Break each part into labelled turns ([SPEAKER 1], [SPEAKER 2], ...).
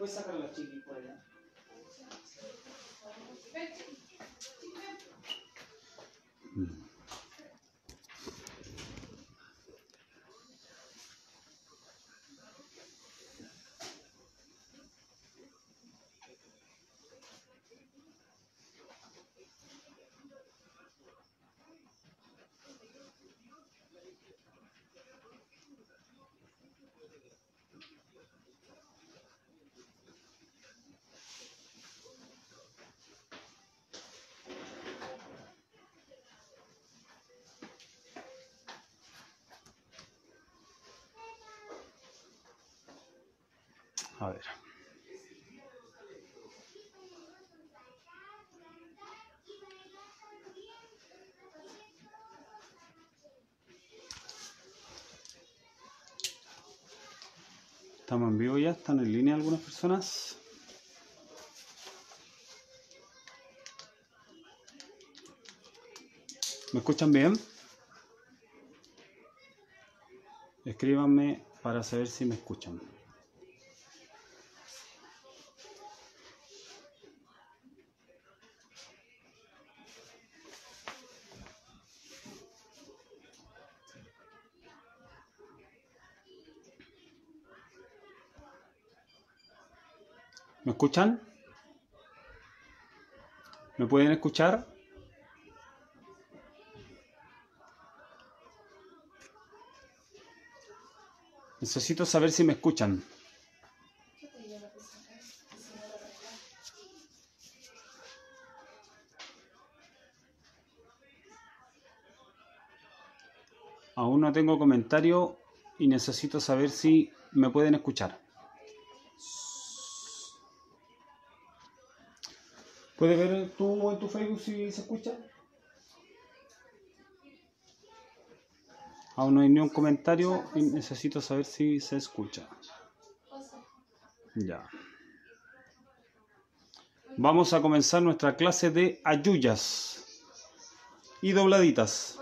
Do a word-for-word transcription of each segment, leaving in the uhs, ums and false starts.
[SPEAKER 1] Puedes sacar a la chiqui por allá. Mm. A ver. Estamos en vivo ya, están en línea algunas personas. ¿Me escuchan bien? Escríbanme para saber si me escuchan. ¿Me escuchan? ¿Me pueden escuchar? Necesito saber si me escuchan. Aún no tengo comentario y necesito saber si me pueden escuchar. ¿Puedes ver tú en tu Facebook si se escucha? Aún no hay ni un comentario y necesito saber si se escucha. Ya. Vamos a comenzar nuestra clase de ayuyas y dobladitas.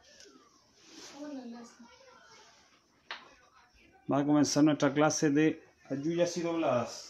[SPEAKER 1] Va a comenzar nuestra clase de ayuyas y dobladas.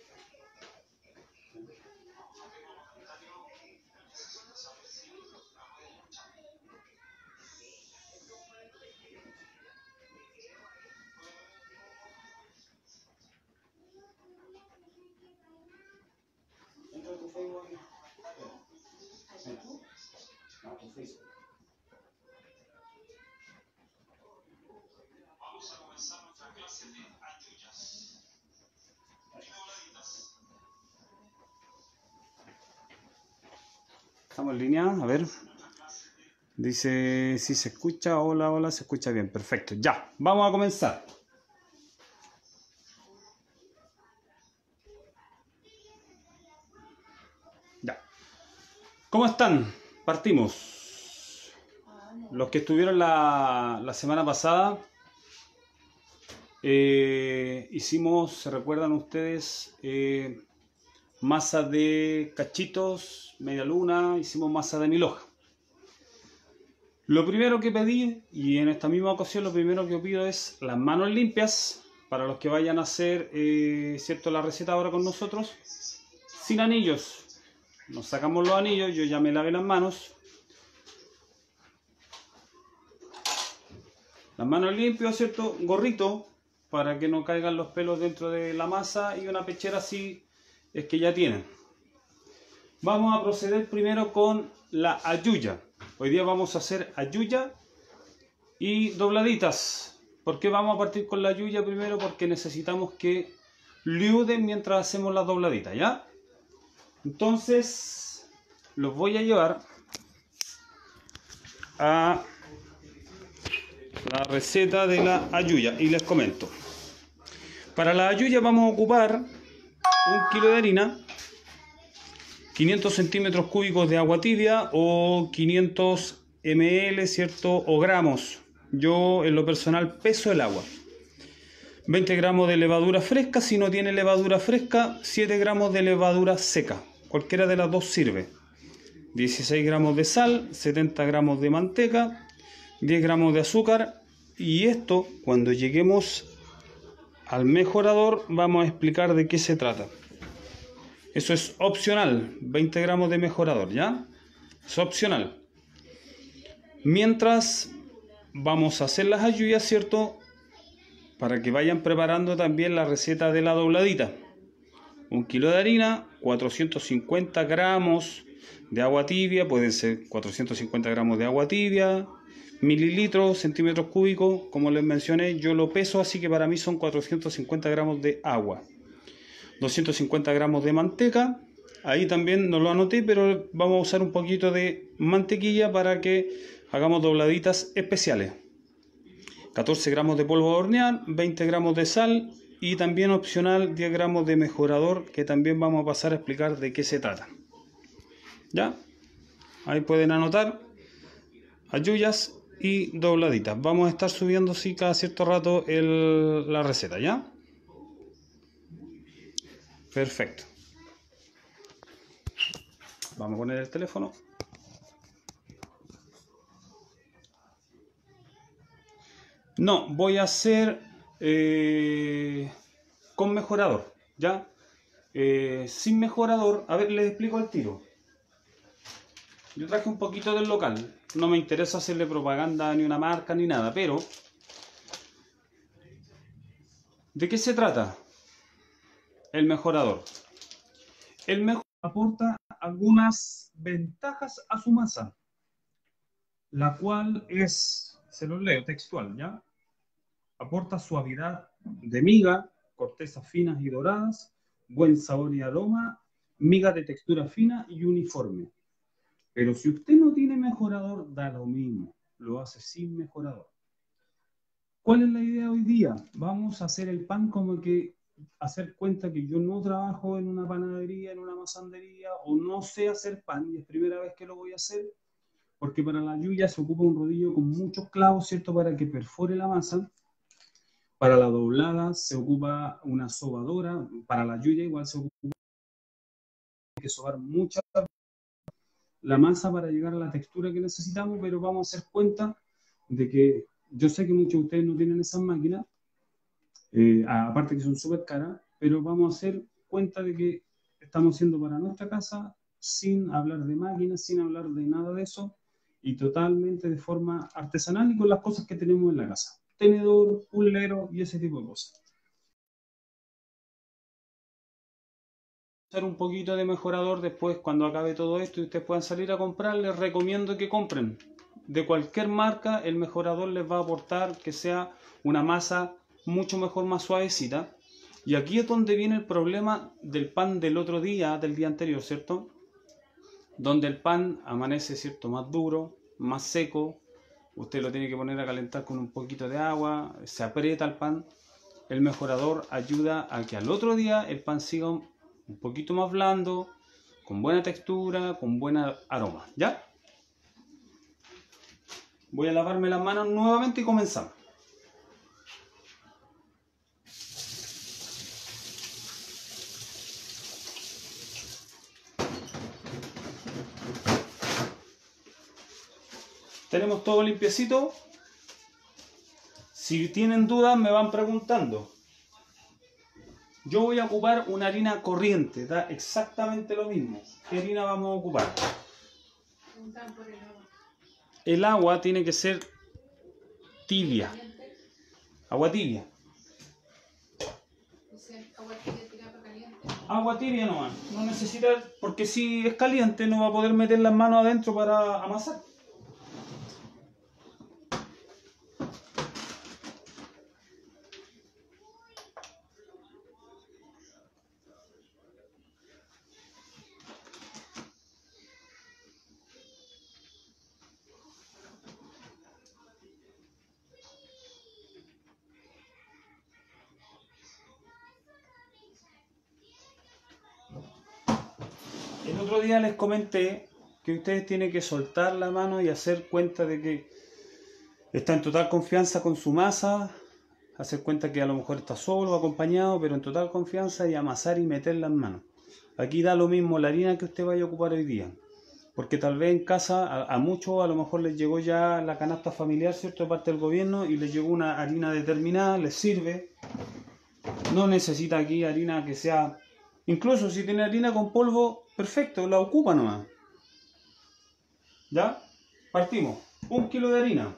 [SPEAKER 1] Vamos a comenzar nuestra clase de ayuyas y dobladitas. Estamos en línea, a ver. Dice si se escucha, hola, hola, se escucha bien, perfecto. Ya, vamos a comenzar. Ya. ¿Cómo están? Partimos. Los que estuvieron la, la semana pasada, eh, hicimos, ¿se recuerdan ustedes? Eh, masa de cachitos, media luna, hicimos masa de mil hojas. Lo primero que pedí, y en esta misma ocasión lo primero que pido es las manos limpias, para los que vayan a hacer, eh, ¿cierto?, la receta ahora con nosotros, sin anillos. Nos sacamos los anillos, yo ya me lavé las manos. Las manos limpias, ¿cierto? Gorrito, para que no caigan los pelos dentro de la masa, y una pechera así es que ya tienen. Vamos a proceder primero con la ayuya. Hoy día vamos a hacer ayuya y dobladitas. ¿Por qué vamos a partir con la ayuya primero? Porque necesitamos que liuden mientras hacemos las dobladitas, ¿ya? Entonces, los voy a llevar a la receta de la ayuya y les comento. Para la ayuya vamos a ocupar un kilo de harina, quinientos centímetros cúbicos de agua tibia o quinientos mililitros, ¿cierto? O gramos. Yo en lo personal peso el agua. veinte gramos de levadura fresca, si no tiene levadura fresca, siete gramos de levadura seca. Cualquiera de las dos sirve. dieciséis gramos de sal, setenta gramos de manteca, diez gramos de azúcar. Y esto, cuando lleguemos al mejorador, vamos a explicar de qué se trata. Eso es opcional, veinte gramos de mejorador, ¿ya? Es opcional. Mientras vamos a hacer las halluyas, ¿cierto? Para que vayan preparando también la receta de la dobladita. Un kilo de harina, cuatrocientos cincuenta gramos de agua tibia, pueden ser cuatrocientos cincuenta gramos de agua tibia, mililitros, centímetros cúbicos, como les mencioné, yo lo peso, así que para mí son cuatrocientos cincuenta gramos de agua. doscientos cincuenta gramos de manteca, ahí también no lo anoté, pero vamos a usar un poquito de mantequilla para que hagamos dobladitas especiales. catorce gramos de polvo de hornear, veinte gramos de sal y también opcional diez gramos de mejorador, que también vamos a pasar a explicar de qué se trata. ¿Ya? Ahí pueden anotar halluyas y dobladitas. Vamos a estar subiendo sí cada cierto rato el, la receta, ¿ya? Perfecto. Vamos a poner el teléfono. No, voy a hacer eh, con mejorador, ¿ya? Eh, sin mejorador, a ver, les explico al tiro. Yo traje un poquito del local. No me interesa hacerle propaganda ni una marca ni nada, pero ¿de qué se trata el mejorador? El mejorador aporta algunas ventajas a su masa, la cual es, se los leo textual, ¿ya? Aporta suavidad de miga, cortezas finas y doradas, buen sabor y aroma, miga de textura fina y uniforme. Pero si usted no tiene mejorador, da lo mismo, lo hace sin mejorador. ¿Cuál es la idea hoy día? Vamos a hacer el pan como que hacer cuenta que yo no trabajo en una panadería, en una masandería, o no sé hacer pan, y es primera vez que lo voy a hacer, porque para la hallyu se ocupa un rodillo con muchos clavos, ¿cierto? Para que perfore la masa. Para la doblada se ocupa una sobadora, para la hallyu igual se ocupa que sobar mucha la masa para llegar a la textura que necesitamos, pero vamos a hacer cuenta de que yo sé que muchos de ustedes no tienen esas máquinas, eh, aparte que son súper caras, pero vamos a hacer cuenta de que estamos haciendo para nuestra casa sin hablar de máquinas, sin hablar de nada de eso, y totalmente de forma artesanal y con las cosas que tenemos en la casa. Tenedor, pulero y ese tipo de cosas. Un poquito de mejorador después cuando acabe todo esto y ustedes puedan salir a comprar, les recomiendo que compren de cualquier marca. El mejorador les va a aportar que sea una masa mucho mejor, más suavecita. Y aquí es donde viene el problema del pan del otro día, del día anterior, ¿cierto? Donde el pan amanece, ¿cierto?, más duro, más seco. Usted lo tiene que poner a calentar con un poquito de agua, se aprieta el pan. El mejorador ayuda a que al otro día el pan siga un un poquito más blando, con buena textura, con buen aroma, ¿ya? Voy a lavarme las manos nuevamente y comenzamos. Tenemos todo limpiecito. Si tienen dudas me van preguntando. Yo voy a ocupar una harina corriente, da exactamente lo mismo. ¿Qué harina vamos a ocupar? El agua tiene que ser tibia. Agua tibia. Agua tibia nomás. No necesita, porque si es caliente no va a poder meter las manos adentro para amasar. El otro día les comenté que ustedes tienen que soltar la mano y hacer cuenta de que está en total confianza con su masa, hacer cuenta que a lo mejor está solo o acompañado, pero en total confianza, y amasar y meter las manos. Aquí da lo mismo la harina que usted vaya a ocupar hoy día, porque tal vez en casa a, a muchos a lo mejor les llegó ya la canasta familiar, ¿cierto?, de parte del gobierno, y les llegó una harina determinada, les sirve, No necesita aquí harina que sea... Incluso si tiene harina con polvo, perfecto, la ocupa nomás. ¿Ya? Partimos. Un kilo de harina.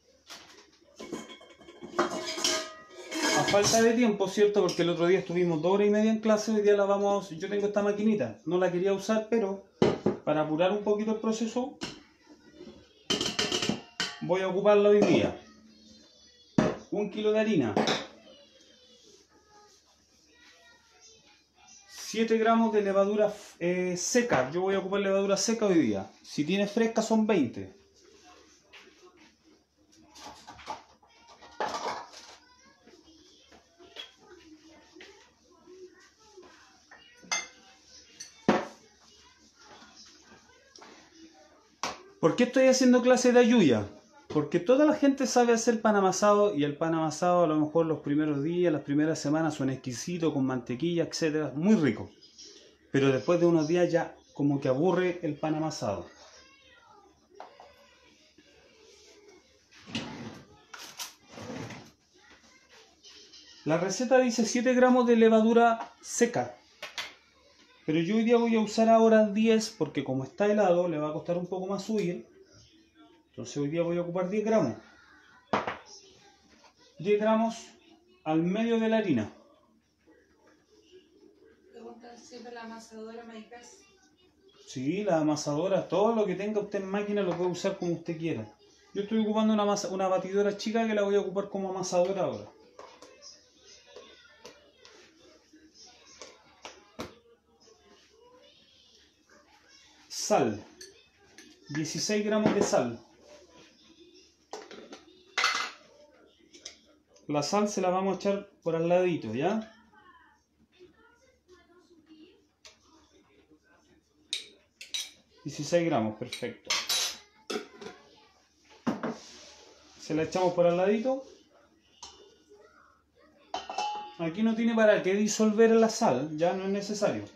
[SPEAKER 1] A falta de tiempo, ¿cierto? Porque el otro día estuvimos dos horas y media en clase, hoy día la vamos... Yo tengo esta maquinita, no la quería usar, pero para apurar un poquito el proceso, voy a ocuparla hoy día. Un kilo de harina. siete gramos de levadura eh, seca. Yo voy a ocupar levadura seca hoy día. Si tiene fresca son veinte. ¿Por qué estoy haciendo clase de ayuya? Porque toda la gente sabe hacer pan amasado y el pan amasado a lo mejor los primeros días, las primeras semanas son exquisitos, con mantequilla, etcétera, muy rico. Pero después de unos días ya como que aburre el pan amasado. La receta dice siete gramos de levadura seca. Pero yo hoy día voy a usar ahora diez porque como está helado le va a costar un poco más subir. Entonces hoy día voy a ocupar diez gramos. diez gramos al medio de la harina.
[SPEAKER 2] Pregunta siempre la amasadora Maicas.
[SPEAKER 1] Sí, la amasadora, todo lo que tenga usted en máquina lo puede usar como usted quiera. Yo estoy ocupando una, masa, una batidora chica que la voy a ocupar como amasadora ahora. Sal. dieciséis gramos de sal. La sal se la vamos a echar por al ladito, ¿ya? dieciséis gramos, perfecto. Se la echamos por al ladito. Aquí no tiene para qué disolver la sal, ya no es necesario.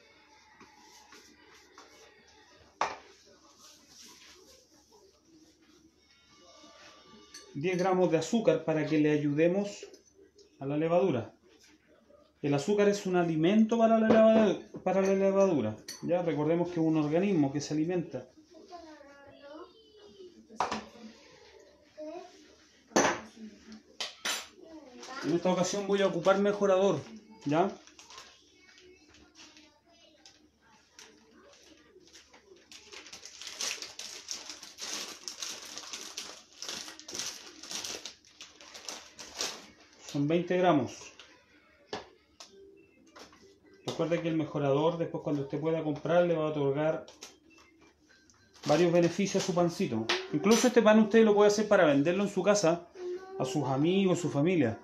[SPEAKER 1] diez gramos de azúcar para que le ayudemos a la levadura. El azúcar es un alimento para la levadura, para la levadura. Ya recordemos que es un organismo que se alimenta. En esta ocasión voy a ocupar mejorador, ¿ya? Son veinte gramos. Recuerde que el mejorador, después cuando usted pueda comprar, le va a otorgar varios beneficios a su pancito. Incluso este pan usted lo puede hacer para venderlo en su casa, a sus amigos, su familia.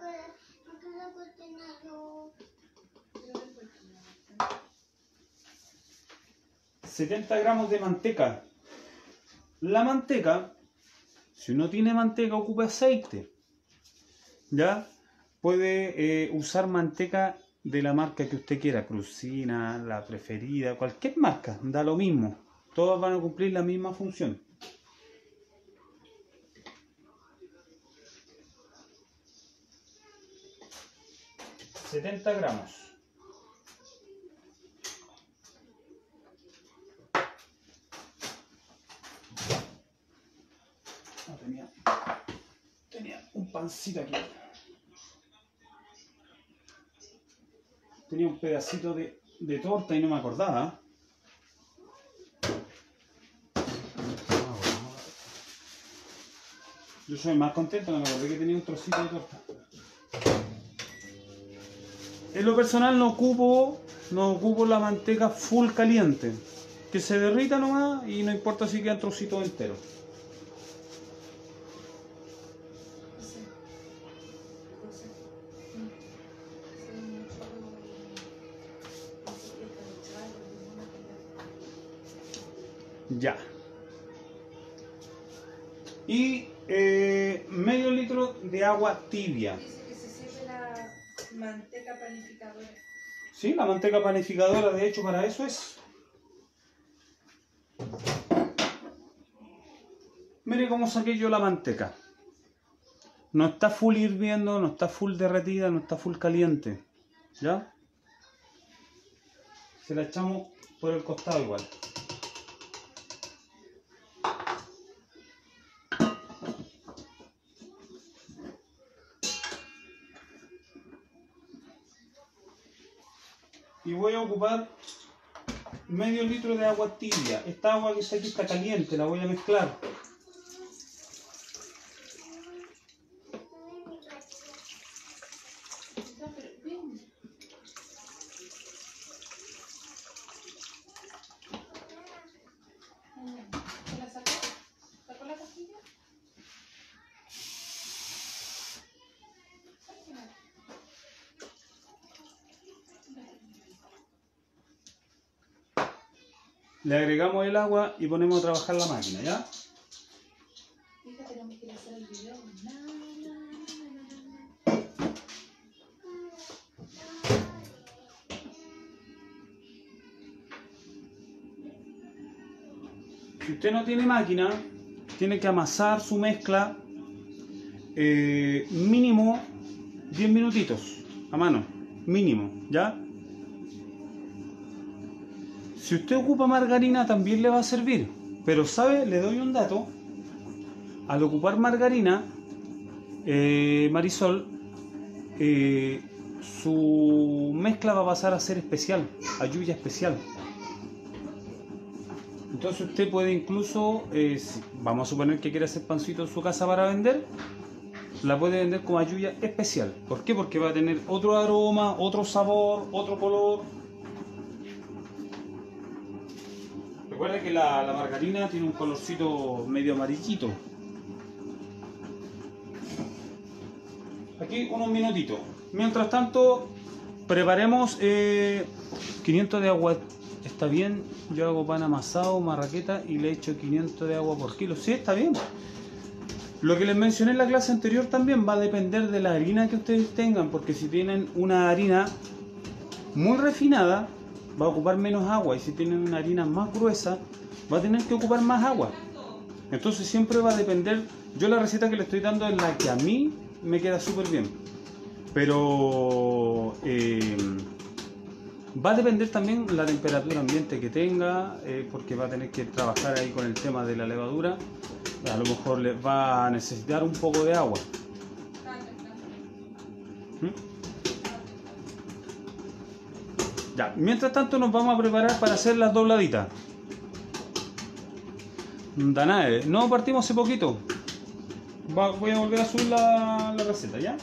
[SPEAKER 1] setenta gramos de manteca. La manteca, si uno tiene manteca, ocupa aceite. ¿Ya? Puede eh, usar manteca de la marca que usted quiera, Crucina, la preferida, cualquier marca, da lo mismo. Todas van a cumplir la misma función. setenta gramos. No, tenía, tenía un pancito aquí. Tenía un pedacito de, de torta y no me acordaba. Yo soy más contento, no me acordé que tenía un trocito de torta. En lo personal no ocupo, no ocupo la manteca full caliente. Que se derrita nomás y no importa si quedan trocitos enteros. Ya. Y eh, medio litro de agua tibia.
[SPEAKER 2] Dice que se sirve la manteca panificadora.
[SPEAKER 1] Sí, la manteca panificadora, de hecho, para eso es. Mire cómo saqué yo la manteca. No está full hirviendo, no está full derretida, no está full caliente. ¿Ya? Se la echamos por el costado igual. Y voy a ocupar medio litro de agua tibia. Esta agua que está aquí está caliente, la voy a mezclar. Le agregamos el agua y ponemos a trabajar la máquina, ¿ya?
[SPEAKER 2] Hija, tenemos que ir a hacer el video. Na, na,
[SPEAKER 1] Si usted no tiene máquina, tiene que amasar su mezcla eh, mínimo diez minutitos a mano, mínimo, ¿ya? Si usted ocupa margarina también le va a servir, pero ¿sabe? Le doy un dato. Al ocupar margarina, eh, Marisol, eh, su mezcla va a pasar a ser especial, ayuya especial. Entonces usted puede incluso, eh, si vamos a suponer que quiere hacer pancito en su casa para vender, la puede vender como ayuya especial. ¿Por qué? Porque va a tener otro aroma, otro sabor, otro color. Recuerda que la, la margarina tiene un colorcito medio amarillito. Aquí unos minutitos. Mientras tanto, preparemos eh, quinientos de agua. Está bien, yo hago pan amasado, marraqueta y le echo quinientos de agua por kilo. Sí, está bien. Lo que les mencioné en la clase anterior también va a depender de la harina que ustedes tengan, porque si tienen una harina muy refinada, va a ocupar menos agua, y si tienen una harina más gruesa, va a tener que ocupar más agua. Entonces siempre va a depender. Yo la receta que le estoy dando es la que a mí me queda súper bien, pero eh, va a depender también la temperatura ambiente que tenga, eh, porque va a tener que trabajar ahí con el tema de la levadura. A lo mejor le va a necesitar un poco de agua. ¿Mm? Ya, mientras tanto nos vamos a preparar para hacer las dobladitas. Danae, no partimos hace poquito. Va, voy a volver a subir la, la receta, ¿ya?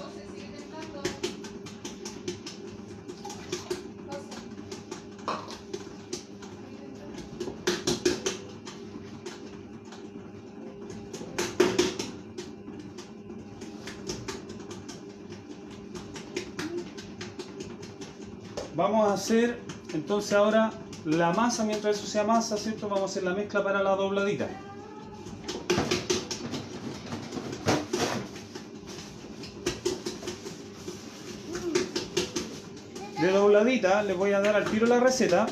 [SPEAKER 1] Vamos a hacer entonces ahora la masa. Mientras eso sea masa, ¿cierto? Vamos a hacer la mezcla para la dobladita. De dobladita les voy a dar al tiro la receta.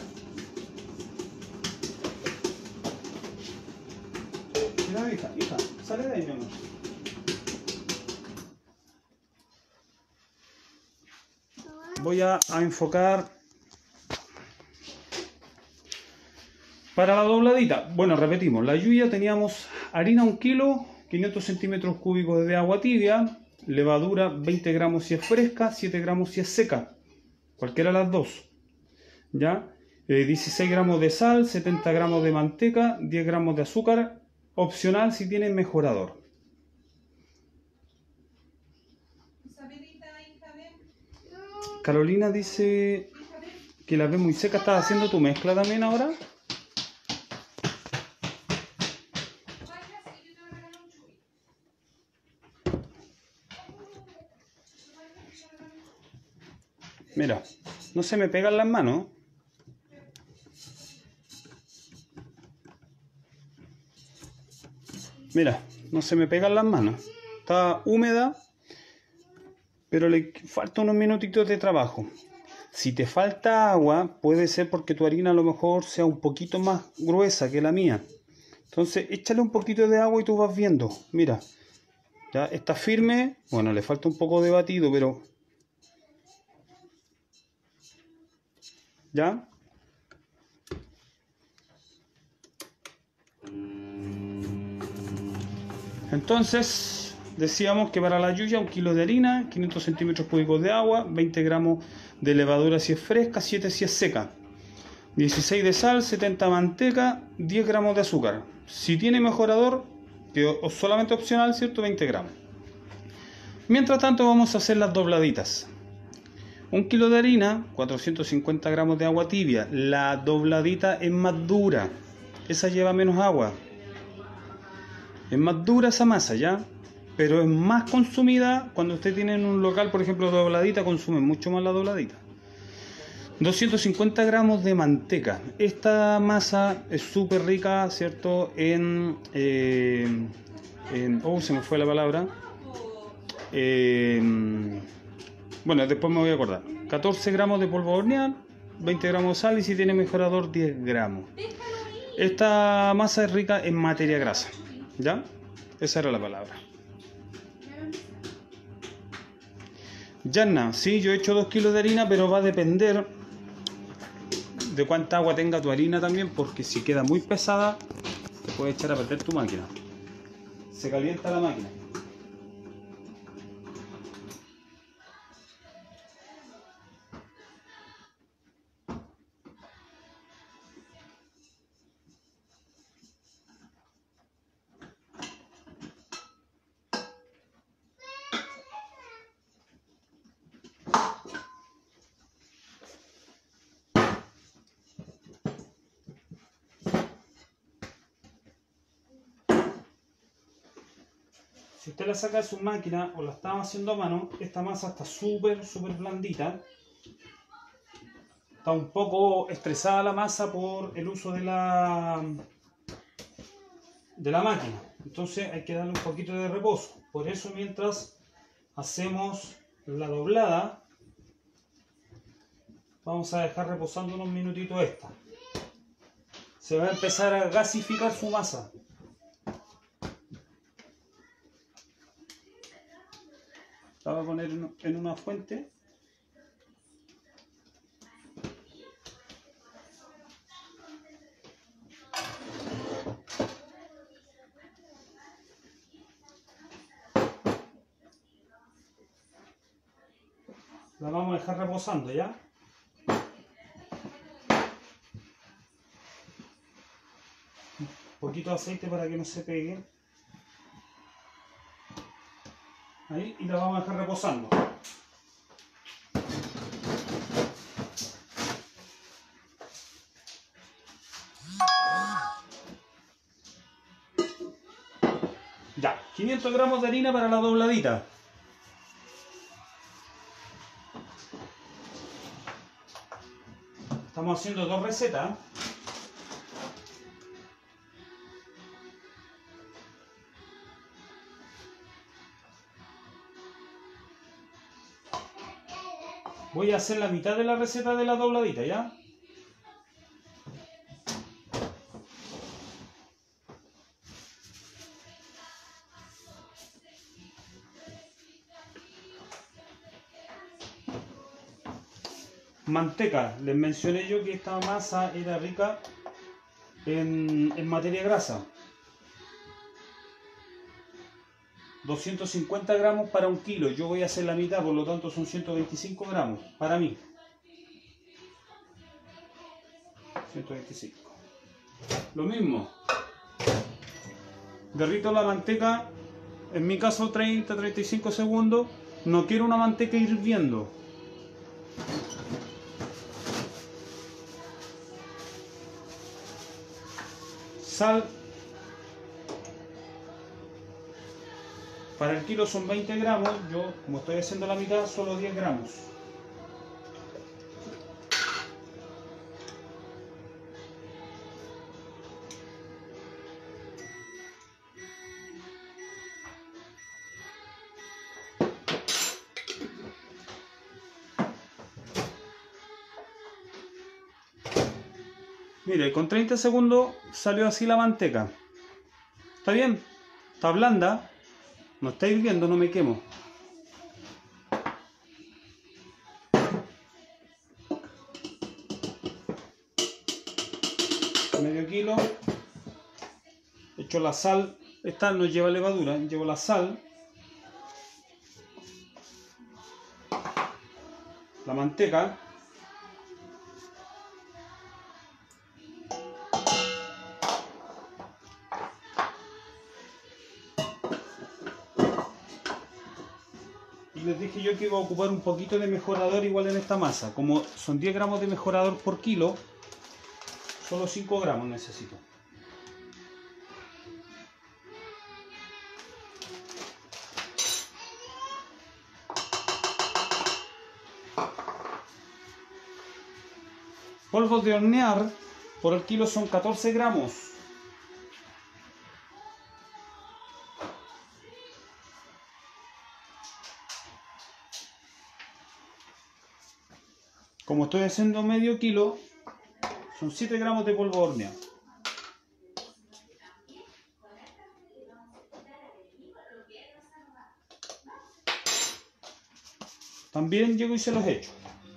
[SPEAKER 1] Mira, hija, hija, sale de ahí, mi amor. Voy a, a enfocar para la dobladita. Bueno, repetimos, la yuya teníamos harina un kilo, quinientos centímetros cúbicos de agua tibia, levadura veinte gramos si es fresca, siete gramos si es seca, cualquiera de las dos, ¿ya? Eh, dieciséis gramos de sal, setenta gramos de manteca, diez gramos de azúcar, opcional si tienen mejorador. Carolina dice que la ve muy seca. ¿Estás haciendo tu mezcla también ahora? Mira, no se me pegan las manos. Mira, no se me pegan las manos. Está húmeda, pero le falta unos minutitos de trabajo. Si te falta agua, puede ser porque tu harina a lo mejor sea un poquito más gruesa que la mía. Entonces, échale un poquito de agua y tú vas viendo. Mira, ya está firme. Bueno, le falta un poco de batido, pero ¿Ya? Entonces, decíamos que para la yuya un kilo de harina, quinientos centímetros cúbicos de agua, veinte gramos de levadura si es fresca, siete si es seca, dieciséis de sal, setenta de manteca, diez gramos de azúcar. Si tiene mejorador, que es solamente opcional, ¿cierto? veinte gramos. Mientras tanto vamos a hacer las dobladitas. Un kilo de harina, cuatrocientos cincuenta gramos de agua tibia. La dobladita es más dura, esa lleva menos agua. Es más dura esa masa, ¿ya? Pero es más consumida cuando usted tiene en un local, por ejemplo, dobladita, consume mucho más la dobladita. doscientos cincuenta gramos de manteca. Esta masa es súper rica, ¿cierto? En, eh, en... Oh, se me fue la palabra. Eh, bueno, después me voy a acordar. catorce gramos de polvo de hornear, veinte gramos de sal y si tiene mejorador diez gramos. Esta masa es rica en materia grasa. ¿Ya? Esa era la palabra. Yanna, sí, yo he hecho dos kilos de harina, pero va a depender de cuánta agua tenga tu harina también, porque si queda muy pesada, te puede echar a perder tu máquina. Se calienta la máquina. Si usted la saca de su máquina o la estaba haciendo a mano, esta masa está súper, súper blandita. Está un poco estresada la masa por el uso de la, de la máquina. Entonces hay que darle un poquito de reposo. Por eso mientras hacemos la doblada, vamos a dejar reposando unos minutitos esta. Se va a empezar a gasificar su masa. La voy a poner en una fuente. La vamos a dejar reposando, ¿ya? Un poquito de aceite para que no se pegue. Ahí, y la vamos a dejar reposando. Ya, quinientos gramos de harina para la dobladita. Estamos haciendo dos recetas. Voy a hacer la mitad de la receta de la dobladita, ¿ya? Manteca. Les mencioné yo que esta masa era rica en, en materia grasa. doscientos cincuenta gramos para un kilo. Yo voy a hacer la mitad, por lo tanto son ciento veinticinco gramos para mí. ciento veinticinco. Lo mismo. Derrito la manteca, en mi caso treinta a treinta y cinco segundos. No quiero una manteca hirviendo. Sal. Para el kilo son veinte gramos, yo como estoy haciendo la mitad, solo diez gramos. Mire, con treinta segundos salió así la manteca. ¿Está bien? Está blanda. No está hirviendo, no me quemo. medio kilo. Echo la sal. Esta no lleva levadura, llevo la sal. La manteca. Y les dije yo que iba a ocupar un poquito de mejorador igual en esta masa. Como son diez gramos de mejorador por kilo, solo cinco gramos necesito. Polvos de hornear por el kilo son catorce gramos. Como estoy haciendo medio kilo, son siete gramos de polvo de hornear. También llego y se los echo.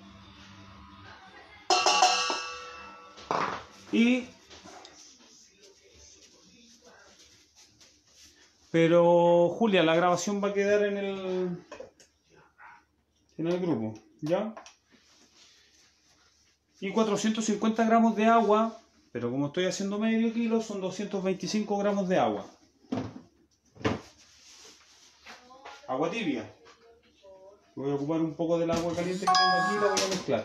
[SPEAKER 1] Y pero Julia, la grabación va a quedar en el en el grupo, ¿ya? Y cuatrocientos cincuenta gramos de agua, pero como estoy haciendo medio kilo, son doscientos veinticinco gramos de agua. Agua tibia. Voy a ocupar un poco del agua caliente que tengo aquí y la voy a mezclar.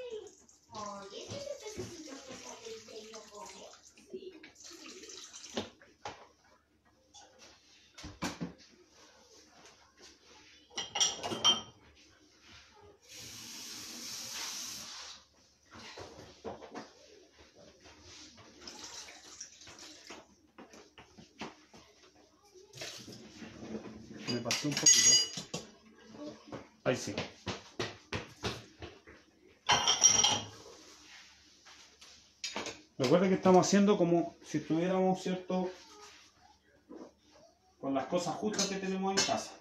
[SPEAKER 1] Me pasé un poquito. Ahí sí. Recuerden que estamos haciendo como si estuviéramos, ¿cierto?, con las cosas justas que tenemos en casa.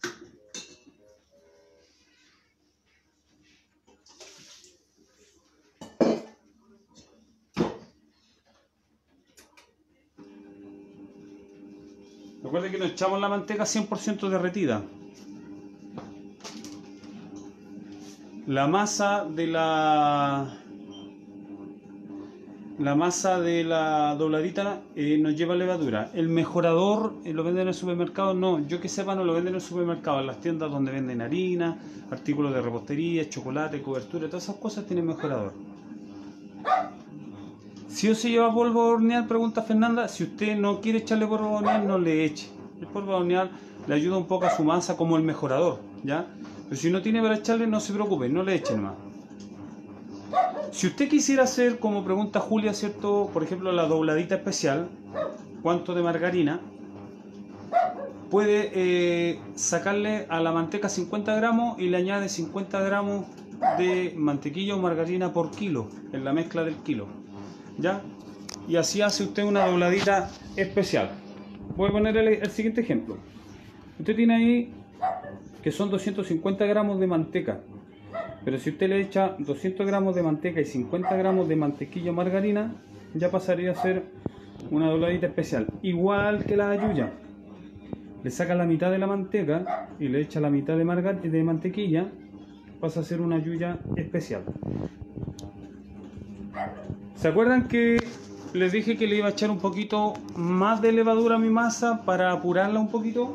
[SPEAKER 1] Recuerden que nos echamos la manteca cien por ciento derretida. La masa de la la masa de la dobladita eh, nos lleva levadura. El mejorador eh, lo venden en el supermercado, no, yo que sepa no lo venden en el supermercado, en las tiendas donde venden harina, artículos de repostería, chocolate, cobertura, todas esas cosas tienen mejorador. Si o se lleva polvo de hornear, pregunta Fernanda, si usted no quiere echarle polvo de hornear, no le eche. El polvo de hornear le ayuda un poco a su masa como el mejorador, ¿ya? Pero si no tiene para echarle, no se preocupe, no le echen más. Si usted quisiera hacer, como pregunta Julia, ¿cierto?, por ejemplo, la dobladita especial, ¿cuánto de margarina? Puede eh, sacarle a la manteca cincuenta gramos y le añade cincuenta gramos de mantequilla o margarina por kilo, en la mezcla del kilo, ¿ya? Y así hace usted una dobladita especial. Voy a poner el, el siguiente ejemplo. Usted tiene ahí que son doscientos cincuenta gramos de manteca. Pero si usted le echa doscientos gramos de manteca y cincuenta gramos de mantequilla o margarina, ya pasaría a ser una dobladita especial. Igual que la ayuya. Le saca la mitad de la manteca y le echa la mitad de, de mantequilla, pasa a ser una ayuya especial. ¿Se acuerdan que les dije que le iba a echar un poquito más de levadura a mi masa para apurarla un poquito?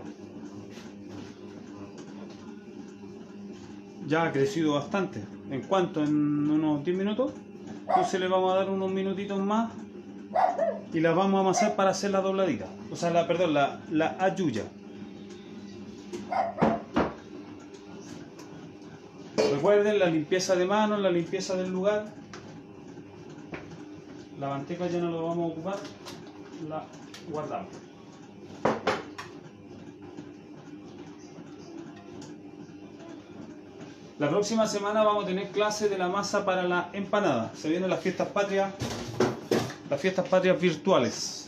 [SPEAKER 1] Ya ha crecido bastante. ¿En cuánto? ¿En unos diez minutos? Entonces le vamos a dar unos minutitos más y la vamos a amasar para hacer la dobladita. O sea, la, perdón, la, la ayuya. Recuerden la limpieza de manos, la limpieza del lugar. La manteca ya no la vamos a ocupar, la guardamos. La próxima semana vamos a tener clase de la masa para la empanada. Se vienen las fiestas patrias, las fiestas patrias virtuales.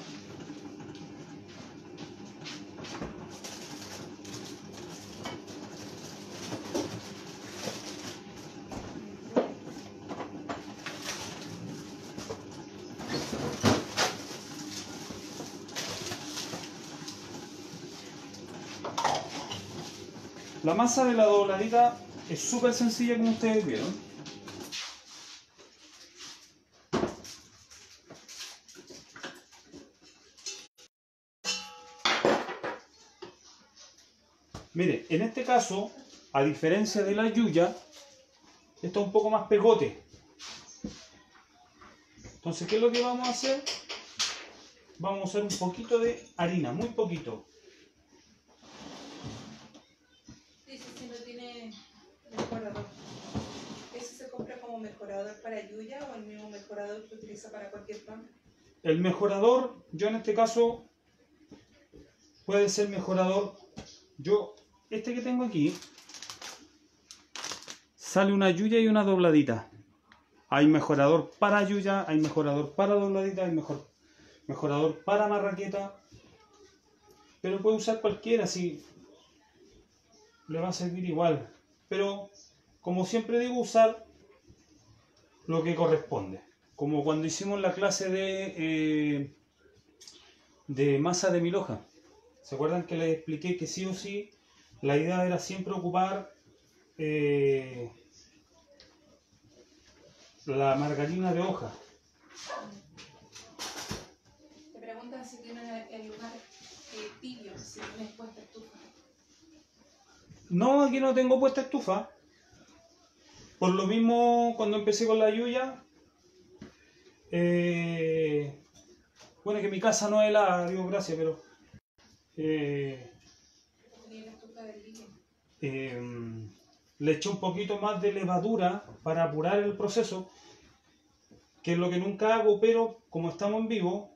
[SPEAKER 1] La masa de la dobladita es súper sencilla como ustedes vieron. Mire, en este caso, a diferencia de la yuya, esto es un poco más pegote. Entonces, ¿qué es lo que vamos a hacer? Vamos a usar un poquito de harina, muy poquito.
[SPEAKER 2] Dice si no tiene mejorador. ¿Ese se compra como mejorador para yuya o el mismo mejorador que utiliza para cualquier pan?
[SPEAKER 1] El mejorador, yo en este caso, puede ser mejorador. Yo, este que tengo aquí, sale una yuya y una dobladita. Hay mejorador para yuya, hay mejorador para dobladita, hay mejor, mejorador para marraqueta. Pero puede usar cualquiera, si le va a servir igual. Pero, como siempre digo, usar lo que corresponde. Como cuando hicimos la clase de, eh, de masa de mil hojas. ¿Se acuerdan que les expliqué que sí o sí la idea era siempre ocupar eh, la margarina de hoja?
[SPEAKER 2] Te preguntan si tienen el lugar eh, tibio, si tienes puesta estufa.
[SPEAKER 1] No, aquí no tengo puesta estufa. Por lo mismo, cuando empecé con la yuya, eh, bueno, que mi casa no es helada, digo gracias, pero eh,
[SPEAKER 2] Tenía la estufa del living.
[SPEAKER 1] eh, le eché un poquito más de levadura para apurar el proceso, que es lo que nunca hago, pero como estamos en vivo,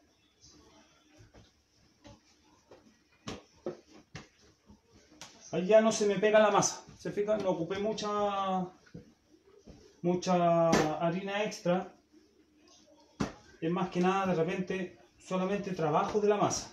[SPEAKER 1] ahí ya no se me pega la masa. ¿Se fijan? No ocupé mucha mucha harina extra. Es más que nada de repente solamente trabajo de la masa.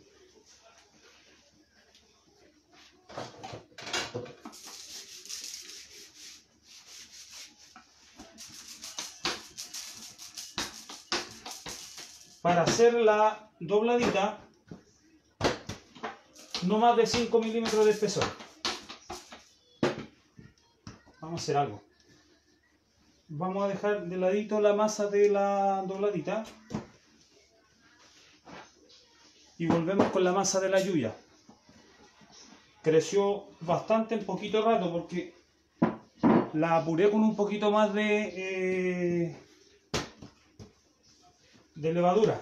[SPEAKER 1] Para hacer la dobladita, no más de cinco milímetros de espesor. Vamos a hacer algo. Vamos a dejar de ladito la masa de la dobladita y volvemos con la masa de la yuya. Creció bastante en poquito rato porque la apuré con un poquito más de, eh, de levadura.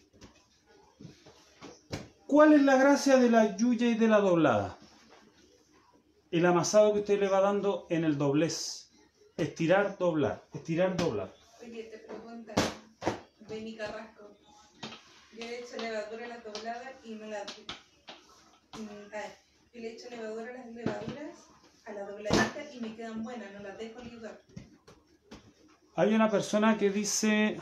[SPEAKER 1] ¿Cuál es la gracia de la yuya y de la doblada? El amasado que usted le va dando en el doblez. Estirar, doblar, estirar, doblar.
[SPEAKER 2] Oye, te preguntan, Benny Carrasco, yo le echo levadura a las dobladas y no las... Mm, ah, yo le echo levadura a las levaduras, a la dobladita y me quedan buenas, no las dejo liudar.
[SPEAKER 1] Hay una persona que dice,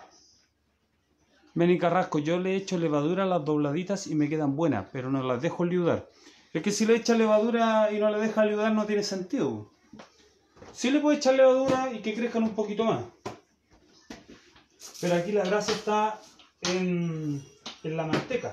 [SPEAKER 1] Benny Carrasco, yo le echo levadura a las dobladitas y me quedan buenas, pero no las dejo liudar. Es que si le echa levadura y no le deja liudar no tiene sentido. Sí le puede echar levadura y que crezcan un poquito más. Pero aquí la gracia está en, en la manteca.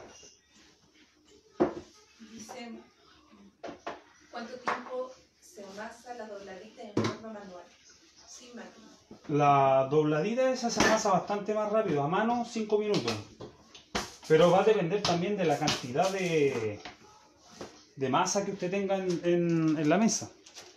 [SPEAKER 2] Dice, ¿cuánto tiempo se amasa la dobladita en forma manual? Sin máquina.
[SPEAKER 1] La dobladita esa se amasa bastante más rápido, a mano cinco minutos. Pero va a depender también de la cantidad de, de masa que usted tenga en, en, en la mesa.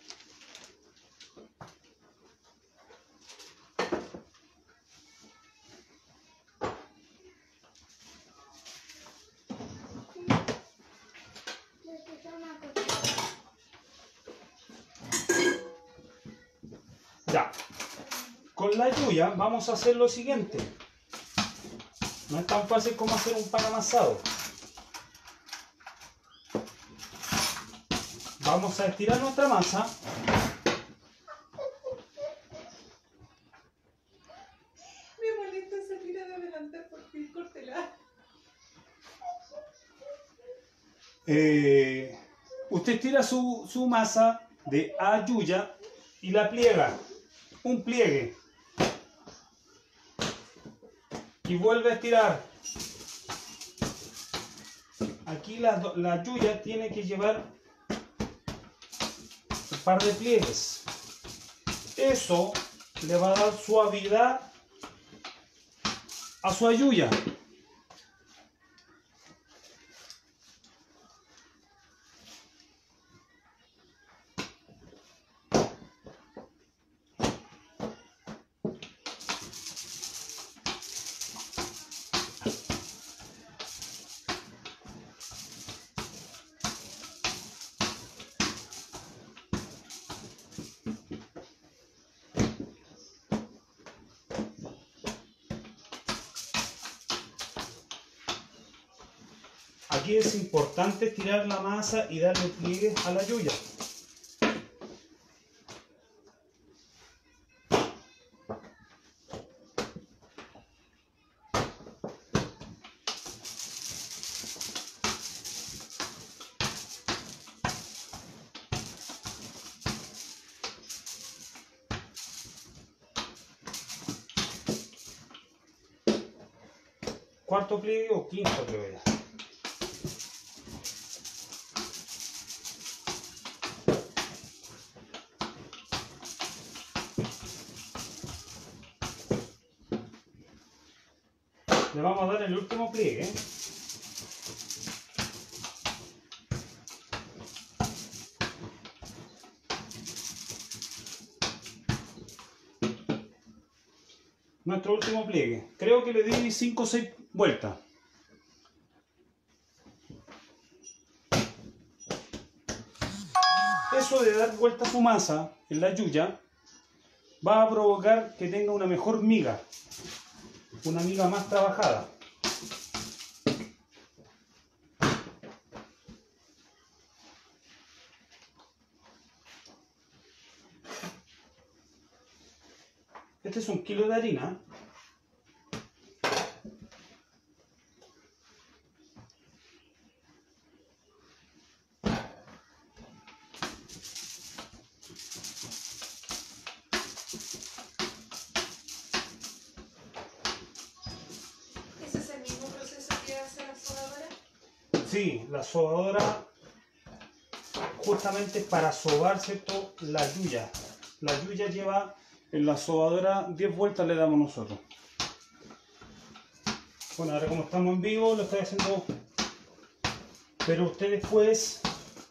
[SPEAKER 1] Ya, con la yuya vamos a hacer lo siguiente. No es tan fácil como hacer un pan amasado. Vamos a estirar nuestra masa.
[SPEAKER 2] Me molesta salir a adelantar por fin, córtela.
[SPEAKER 1] Eh, usted estira su, su masa de a yuya y la pliega. Un pliegue. Y vuelve a estirar. Aquí la, la yuya tiene que llevar par de pliegues. Eso le va a dar suavidad a su ayuya. Aquí es importante estirar la masa y darle pliegues a la yuya. Cuarto pliegue o quinto creo ya. Le vamos a dar el último pliegue. Nuestro último pliegue. Creo que le di cinco o seis vueltas. Eso de dar vuelta a su masa en la yuya va a provocar que tenga una mejor miga. Una miga más trabajada. Este es un kilo de harina. Sí, la sobadora justamente para sobar, ¿cierto? La yuya. La yuya lleva en la sobadora diez vueltas le damos nosotros. Bueno, ahora como estamos en vivo lo estoy haciendo, pero usted después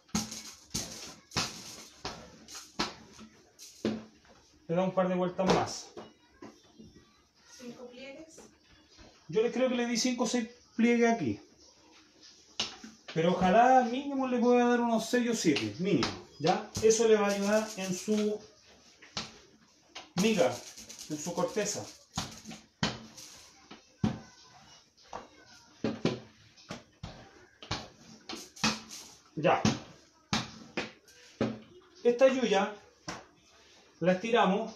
[SPEAKER 1] le da un par de vueltas más.
[SPEAKER 2] ¿Cinco pliegues?
[SPEAKER 1] Yo le creo que le di cinco o seis pliegues aquí. Pero ojalá mínimo le pueda dar unos seis o siete, mínimo, ¿ya? Eso le va a ayudar en su miga, en su corteza. Ya. Esta yuya la estiramos.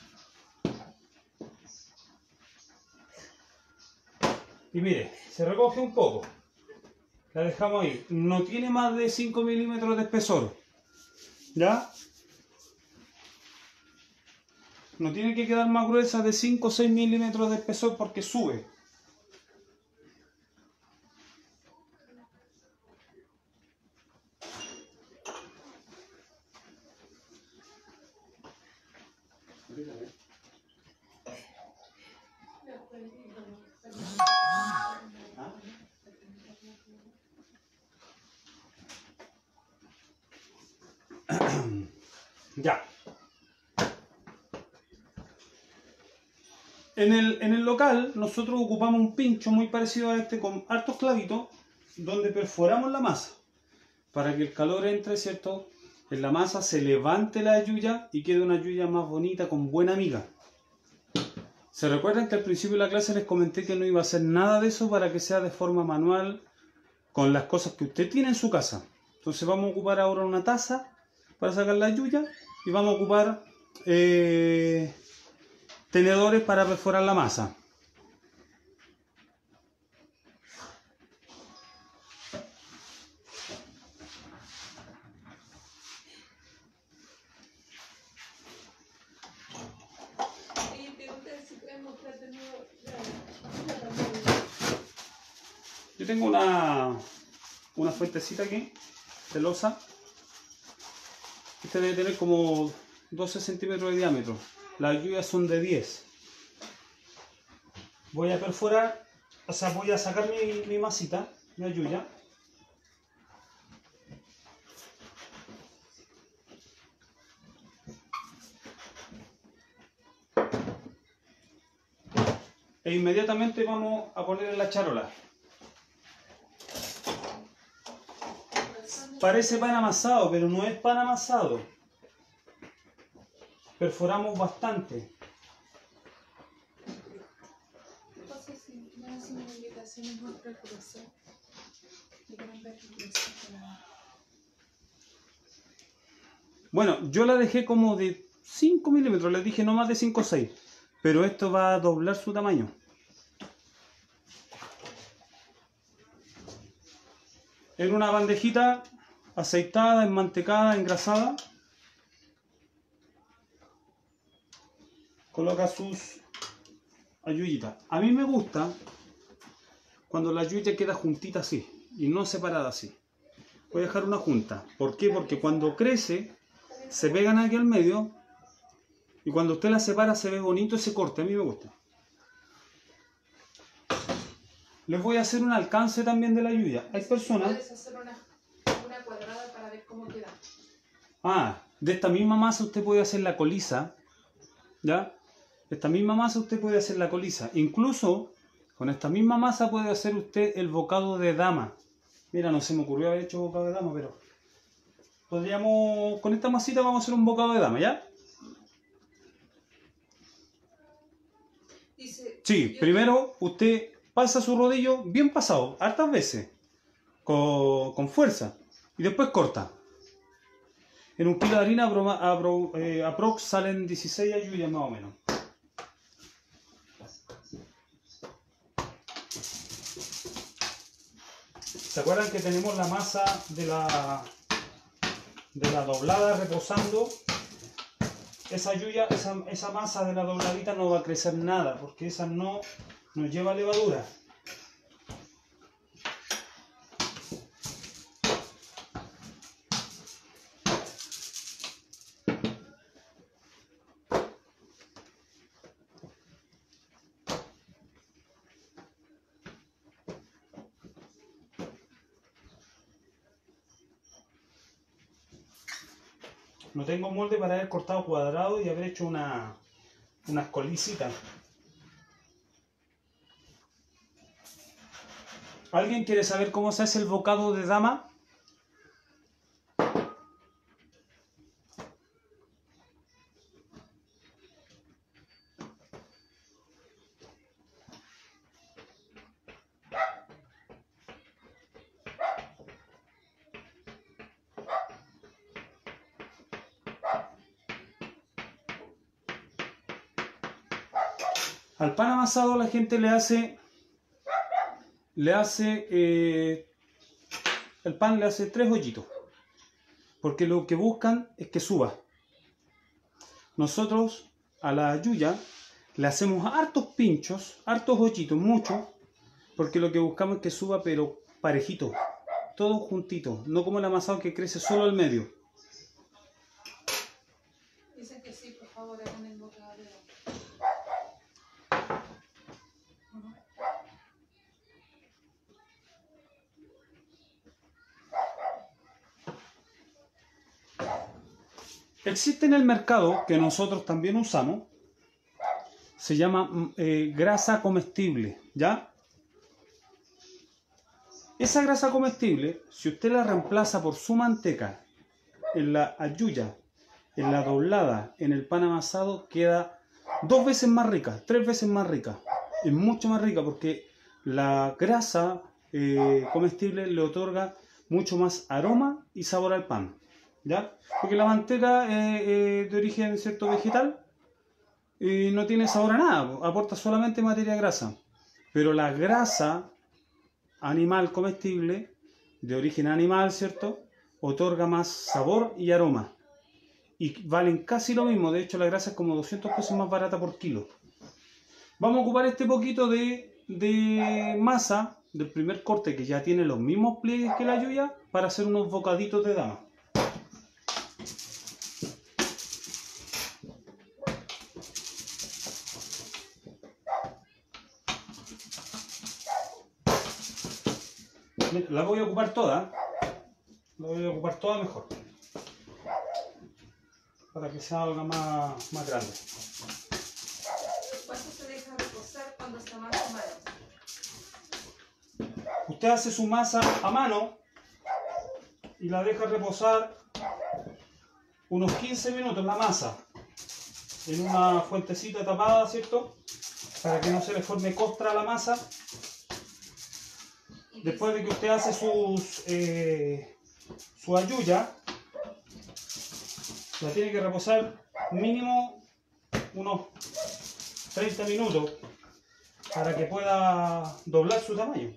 [SPEAKER 1] Y mire, se recoge un poco. La dejamos ahí. No tiene más de cinco milímetros de espesor. ¿Ya? No tiene que quedar más gruesa de cinco o seis milímetros de espesor porque sube. Ya. En el, en el local nosotros ocupamos un pincho muy parecido a este con hartos clavitos donde perforamos la masa para que el calor entre, ¿cierto? En la masa se levante la yuya y quede una yuya más bonita con buena miga. ¿Se recuerdan que al principio de la clase les comenté que no iba a hacer nada de eso para que sea de forma manual con las cosas que usted tiene en su casa? Entonces vamos a ocupar ahora una taza para sacar la yuya y vamos a ocupar eh, tenedores para perforar la masa. Yo tengo una, una fuentecita aquí, de loza. Este debe tener como doce centímetros de diámetro. Las ayuyas son de diez. Voy a perforar, o sea, voy a sacar mi, mi masita, mi ayuya. E inmediatamente vamos a poner en la charola. Parece pan amasado, pero no es pan amasado. Perforamos bastante.
[SPEAKER 2] ¿Qué pasa si no hacen invitaciones más preocupación? Y quieren ver la...
[SPEAKER 1] Bueno, yo la dejé como de cinco milímetros, les dije no más de cinco o seis. Pero esto va a doblar su tamaño. En una bandejita aceitada, enmantecada, engrasada, coloca sus ayuyitas. A mí me gusta cuando la ayuya queda juntita así y no separada así. Voy a dejar una junta. ¿Por qué? Porque cuando crece se pegan aquí al medio y cuando usted la separa se ve bonito ese corte. A mí me gusta. Les voy a hacer un alcance también de la ayuya. Hay personas...
[SPEAKER 2] Puedes hacer una, una cuadrada para ver cómo queda.
[SPEAKER 1] Ah, de esta misma masa usted puede hacer la coliza. ¿Ya? De esta misma masa usted puede hacer la coliza. Incluso con esta misma masa puede hacer usted el bocado de dama. Mira, no se me ocurrió haber hecho bocado de dama, pero... Podríamos... Con esta masita vamos a hacer un bocado de dama, ¿ya?
[SPEAKER 2] Dice,
[SPEAKER 1] Sí, primero usted pasa su rodillo bien pasado, hartas veces, con, con fuerza, y después corta. En un kilo de harina apro, apro, eh, aprox salen dieciséis ayuyas más o menos. ¿Se acuerdan que tenemos la masa de la, de la doblada reposando? Esa ayuya, esa, esa masa de la dobladita no va a crecer nada, porque esa no nos lleva levadura. No tengo molde para haber cortado cuadrado y haber hecho una, unas colicitas. ¿Alguien quiere saber cómo se hace el bocado de dama? Al pan amasado la gente le hace, le hace, eh, el pan le hace tres hoyitos, porque lo que buscan es que suba. Nosotros a la ayuya le hacemos hartos pinchos, hartos hoyitos, muchos, porque lo que buscamos es que suba pero parejito, todo juntito, no como el amasado que crece solo al medio.
[SPEAKER 2] dicen que sí, por favor, hagan el bocado de dama.
[SPEAKER 1] Existe en el mercado, que nosotros también usamos, se llama eh, grasa comestible, ¿ya? Esa grasa comestible, si usted la reemplaza por su manteca en la ayuya, en la doblada, en el pan amasado, queda dos veces más rica, tres veces más rica. Es mucho más rica porque la grasa eh, comestible le otorga mucho más aroma y sabor al pan, ¿ya? Porque la manteca eh, eh, de origen cierto vegetal eh, no tiene sabor a nada, aporta solamente materia grasa. Pero la grasa animal comestible, de origen animal, ¿cierto?, otorga más sabor y aroma. Y valen casi lo mismo, de hecho la grasa es como doscientos pesos más barata por kilo. Vamos a ocupar este poquito de, de masa del primer corte, que ya tiene los mismos pliegues que la ayuya, para hacer unos bocaditos de dama. La voy a ocupar toda. La voy a ocupar toda mejor. Para que sea algo más, más grande.
[SPEAKER 2] ¿Cuánto se deja reposar cuando se amasa a mano?
[SPEAKER 1] Usted hace su masa a mano y la deja reposar unos quince minutos la masa en una fuentecita tapada, ¿cierto? Para que no se le forme costra a la masa. Después de que usted hace sus eh, su ayuya, la tiene que reposar mínimo unos treinta minutos para que pueda doblar su tamaño.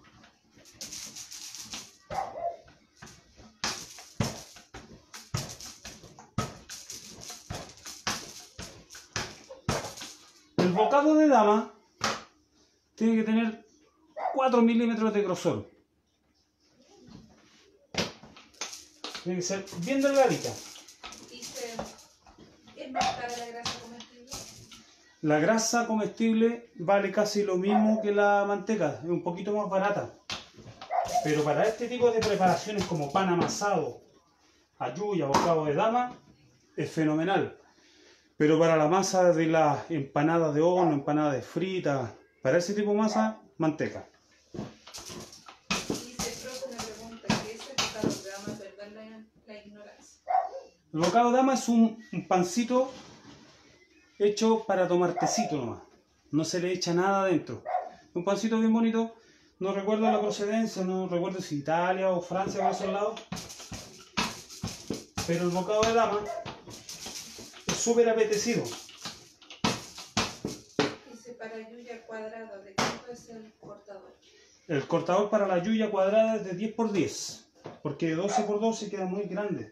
[SPEAKER 1] El bocado de dama tiene que tener cuatro milímetros de grosor. Tiene que ser bien delgadita.
[SPEAKER 2] ¿Y se, es más cara la grasa comestible?
[SPEAKER 1] La grasa comestible vale casi lo mismo que la manteca, es un poquito más barata. Pero para este tipo de preparaciones como pan amasado, ayuya, bocado de dama, es fenomenal. Pero para la masa de las empanadas de horno, empanadas de frita, para ese tipo de masa, manteca.
[SPEAKER 2] Dice, profe, me pregunta, ¿qué es el bocado de dama? Perdón la, la ignorancia.
[SPEAKER 1] El bocado de dama es un, un pancito hecho para tomar tecito nomás. No se le echa nada adentro. Un pancito bien bonito. No recuerdo la procedencia, no recuerdo si Italia o Francia o esos lados. Pero el bocado de dama es súper apetecido.
[SPEAKER 2] Dice, para yuya cuadrada, ¿de cuánto es el cortador?
[SPEAKER 1] El cortador para la yuya cuadrada es de diez por diez. Porque doce por doce queda muy grande.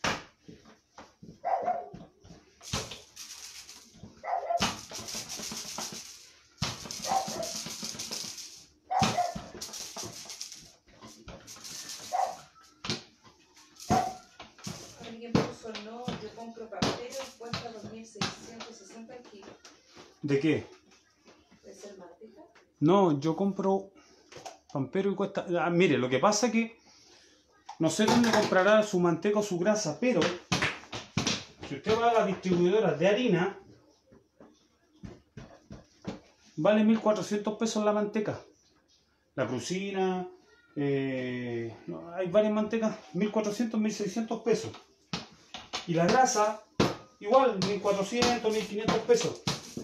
[SPEAKER 2] No, yo compro papel, cuesta dos mil seiscientos sesenta el kilo.
[SPEAKER 1] ¿De qué?
[SPEAKER 2] ¿Puede ser manteca?
[SPEAKER 1] No, yo compro pampero y cuesta... Ah, mire, lo que pasa es que no sé dónde comprará su manteca o su grasa, pero si usted va a las distribuidoras de harina, vale mil cuatrocientos pesos la manteca. La Prusina, eh, no, hay varias mantecas, mil cuatrocientos, mil seiscientos pesos. Y la grasa, igual, mil cuatrocientos, mil quinientos pesos.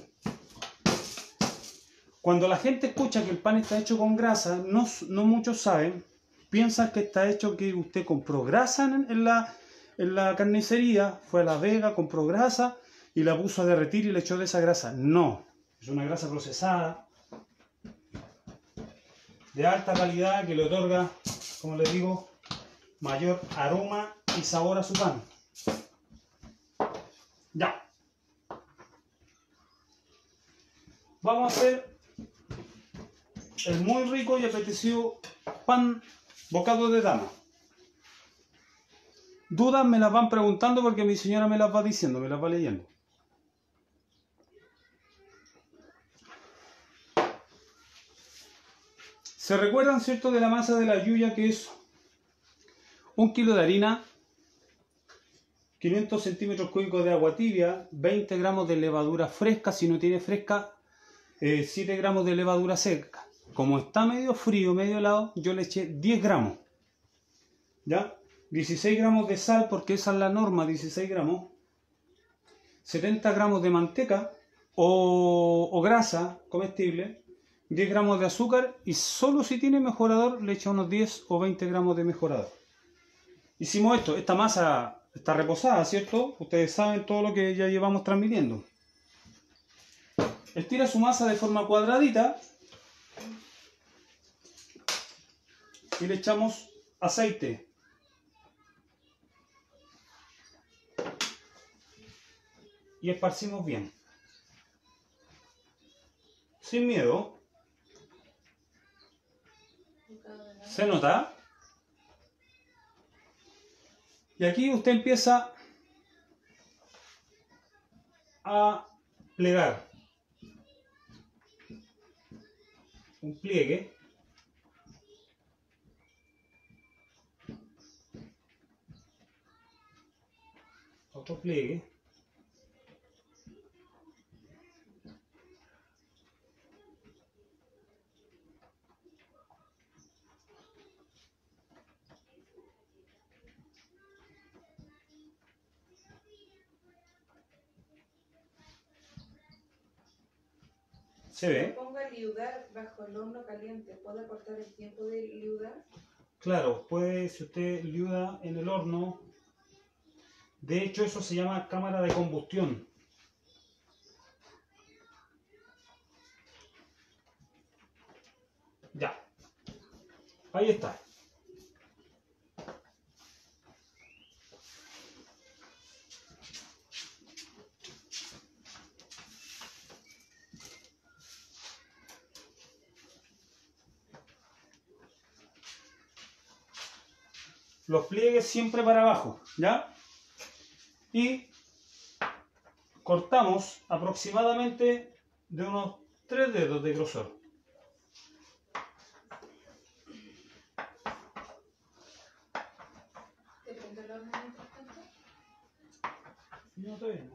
[SPEAKER 1] Cuando la gente escucha que el pan está hecho con grasa, no, no muchos saben, piensan que está hecho que usted compró grasa en, en, la, en la carnicería, fue a La Vega, compró grasa y la puso a derretir y le echó de esa grasa. No, es una grasa procesada, de alta calidad, que le otorga, como les digo, mayor aroma y sabor a su pan. Ya. Vamos a hacer el muy rico y apetecido pan bocado de dama. Dudas me las van preguntando porque mi señora me las va diciendo, me las va leyendo. ¿Se recuerdan, cierto, de la masa de la yuya, que es un kilo de harina, quinientos centímetros cúbicos de agua tibia, veinte gramos de levadura fresca, si no tiene fresca, eh, siete gramos de levadura seca? Como está medio frío, medio helado, yo le eché diez gramos. ¿Ya? dieciséis gramos de sal, porque esa es la norma, dieciséis gramos. setenta gramos de manteca o, o grasa comestible. diez gramos de azúcar y solo si tiene mejorador le echa unos diez o veinte gramos de mejorador. Hicimos esto, esta masa está reposada, ¿cierto? Ustedes saben todo lo que ya llevamos transmitiendo. Estira su masa de forma cuadradita y le echamos aceite. Y esparcimos bien. Sin miedo. ¿Se nota? Y aquí usted empieza a plegar un pliegue otro pliegue. ¿Se ve?
[SPEAKER 2] Pongo a liudar bajo el horno caliente. ¿Puede cortar el tiempo de liudar?
[SPEAKER 1] Claro, puede, si usted liuda en el horno, de hecho eso se llama cámara de combustión. Ya, ahí está. Los pliegues siempre para abajo, ¿ya? Y cortamos aproximadamente de unos tres dedos de grosor.
[SPEAKER 2] ¿Te prendo el horno mientras tanto?
[SPEAKER 1] No, está bien.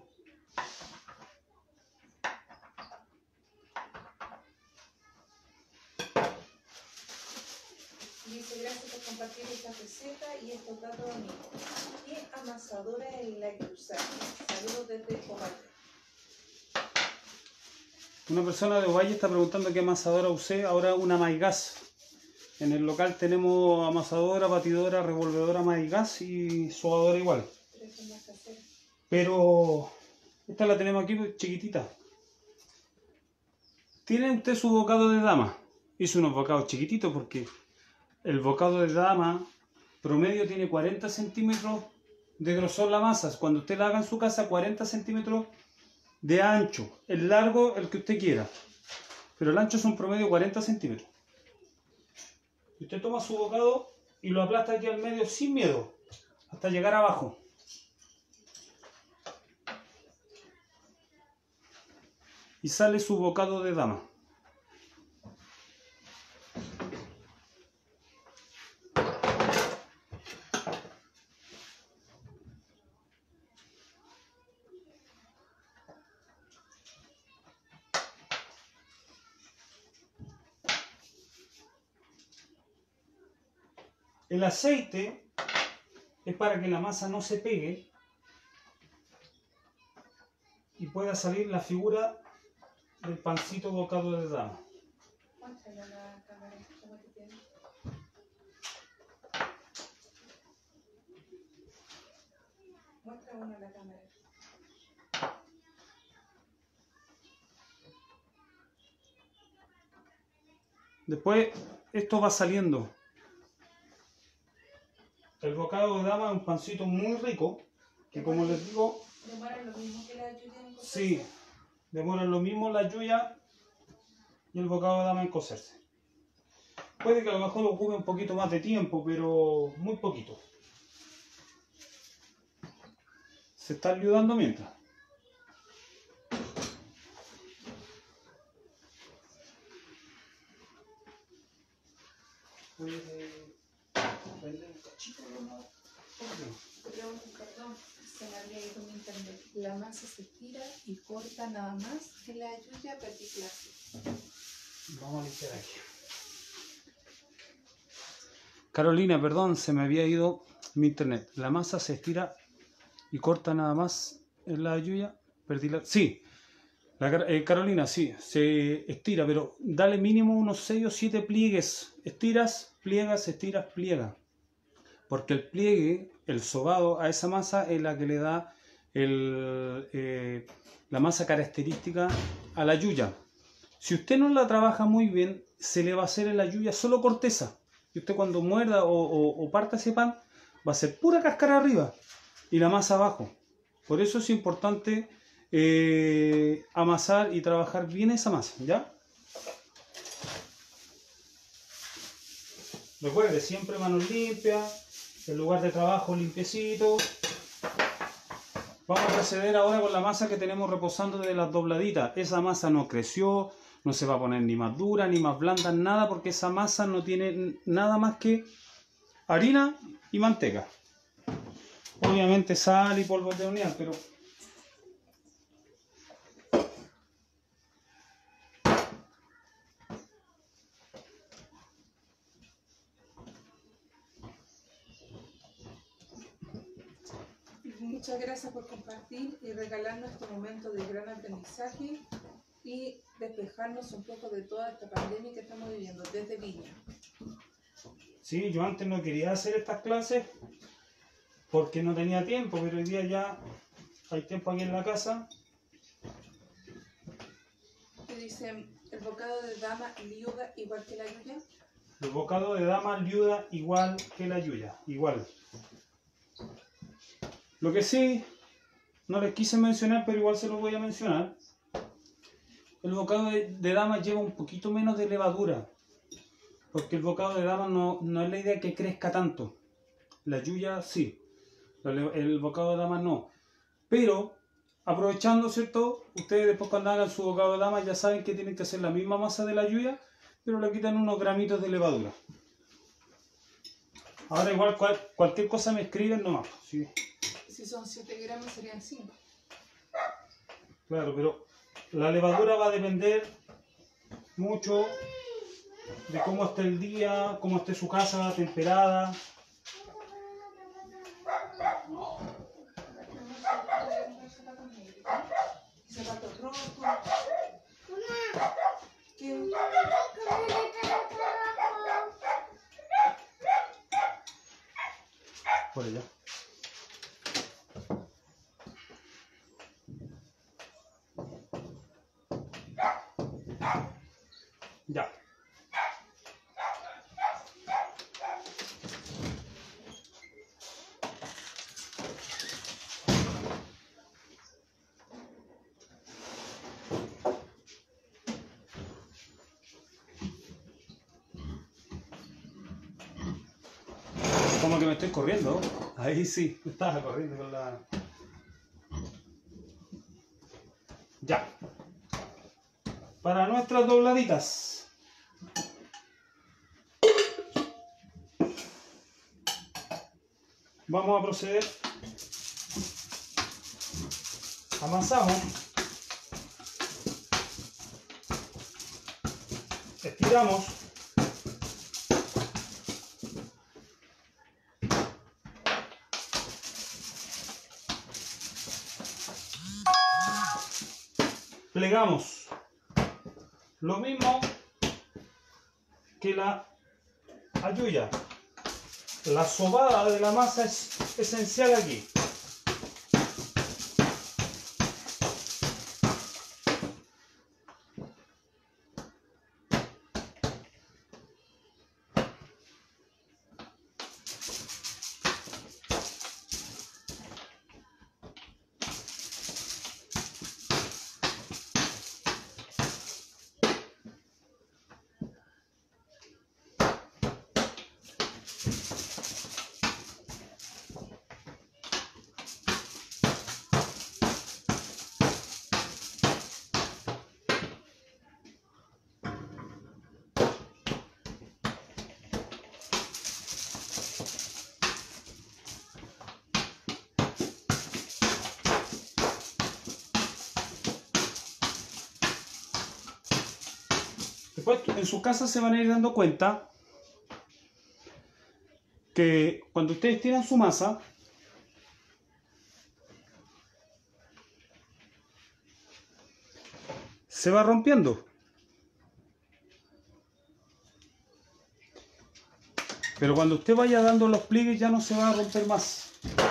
[SPEAKER 2] Dice, gracias por compartir esta receta y estos datos amigos. ¿Qué amasadora es la que usar? Saludos desde Ovalle.
[SPEAKER 1] Una persona de Ovalle está preguntando qué amasadora usé. Ahora una Maygas. En el local tenemos amasadora, batidora, revolvedora Maygas y sobadora igual.
[SPEAKER 2] Pero son más caseras.
[SPEAKER 1] Pero esta la tenemos aquí chiquitita. Tiene usted su bocado de dama. Hice unos bocados chiquititos porque el bocado de dama promedio tiene cuarenta centímetros de grosor la masa. Cuando usted la haga en su casa, cuarenta centímetros de ancho. El largo, el que usted quiera. Pero el ancho son promedio cuarenta centímetros. Y usted toma su bocado y lo aplasta aquí al medio sin miedo, hasta llegar abajo. Y sale su bocado de dama. El aceite es para que la masa no se pegue y pueda salir la figura del pancito bocado de dama.
[SPEAKER 2] Muéstrale a la cámara cómo te tiene. Muestra uno a la cámara.
[SPEAKER 1] Después esto va saliendo. El bocado de dama es un pancito muy rico, que como les digo,
[SPEAKER 2] ¿Demora lo mismo que la yuya en cocerse?
[SPEAKER 1] sí, demoran lo mismo la yuya y el bocado de dama en cocerse. Puede que a lo mejor ocupe un poquito más de tiempo, pero muy poquito. Se está ayudando mientras.
[SPEAKER 2] Pregunto, perdón, se me había ido mi internet. La masa se tira y corta nada más que la yuya, perdí clase.
[SPEAKER 1] Vamos a limpiar aquí. Carolina, perdón, se me había ido mi internet. La masa se estira y corta nada más en la yuya. Perdí la... Sí, la, eh, Carolina, sí, se estira, pero dale mínimo unos seis o siete pliegues. Estiras, pliegas, estiras, pliegas. Porque el pliegue, el sobado a esa masa es la que le da el, eh, la masa característica a la yuya. Si usted no la trabaja muy bien, se le va a hacer en la yuya solo corteza. Y usted cuando muerda o, o, o parta ese pan, va a ser pura cáscara arriba y la masa abajo. Por eso es importante eh, amasar y trabajar bien esa masa, ¿ya? Recuerde, siempre manos limpias. El lugar de trabajo limpiecito. Vamos a proceder ahora con la masa que tenemos reposando de las dobladitas. Esa masa no creció, no se va a poner ni más dura, ni más blanda, nada, porque esa masa no tiene nada más que harina y manteca. obviamente sal y polvo de hornear, pero
[SPEAKER 2] muchas gracias por compartir y regalarnos este momento de gran aprendizaje y despejarnos un poco de toda esta pandemia que estamos viviendo desde Viña.
[SPEAKER 1] sí, yo antes no quería hacer estas clases porque no tenía tiempo, pero hoy día ya hay tiempo aquí en la casa.
[SPEAKER 2] Te dicen, el bocado de dama liuda igual que la yuya.
[SPEAKER 1] El bocado de dama liuda igual que la yuya, igual. Lo que sí, no les quise mencionar, pero igual se lo voy a mencionar. El bocado de, de dama lleva un poquito menos de levadura, porque el bocado de dama no, no es la idea que crezca tanto. La yuya sí, el, el bocado de dama no. Pero, aprovechando, ¿cierto? Ustedes después cuando hagan su bocado de dama ya saben que tienen que hacer la misma masa de la yuya, pero le quitan unos gramitos de levadura. Ahora igual cual, cualquier cosa me escriben nomás. ¿Sí?
[SPEAKER 2] Si son siete gramos serían cinco.
[SPEAKER 1] Claro, pero la levadura va a depender mucho de cómo esté el día, cómo esté su casa temperada.
[SPEAKER 2] Zapatos rotos. ¿Qué?
[SPEAKER 1] Por allá. Ya. Como que me estoy corriendo. Ahí sí, me estaba corriendo con la... Ya. Para nuestras dobladitas. Vamos a proceder. Amasamos. Estiramos. Plegamos. Lo mismo que la ayuya. La sobada de la masa es esencial aquí. Después en su casa se van a ir dando cuenta que cuando ustedes tiran su masa, se va rompiendo. Pero cuando usted vaya dando los pliegues ya no se va a romper más.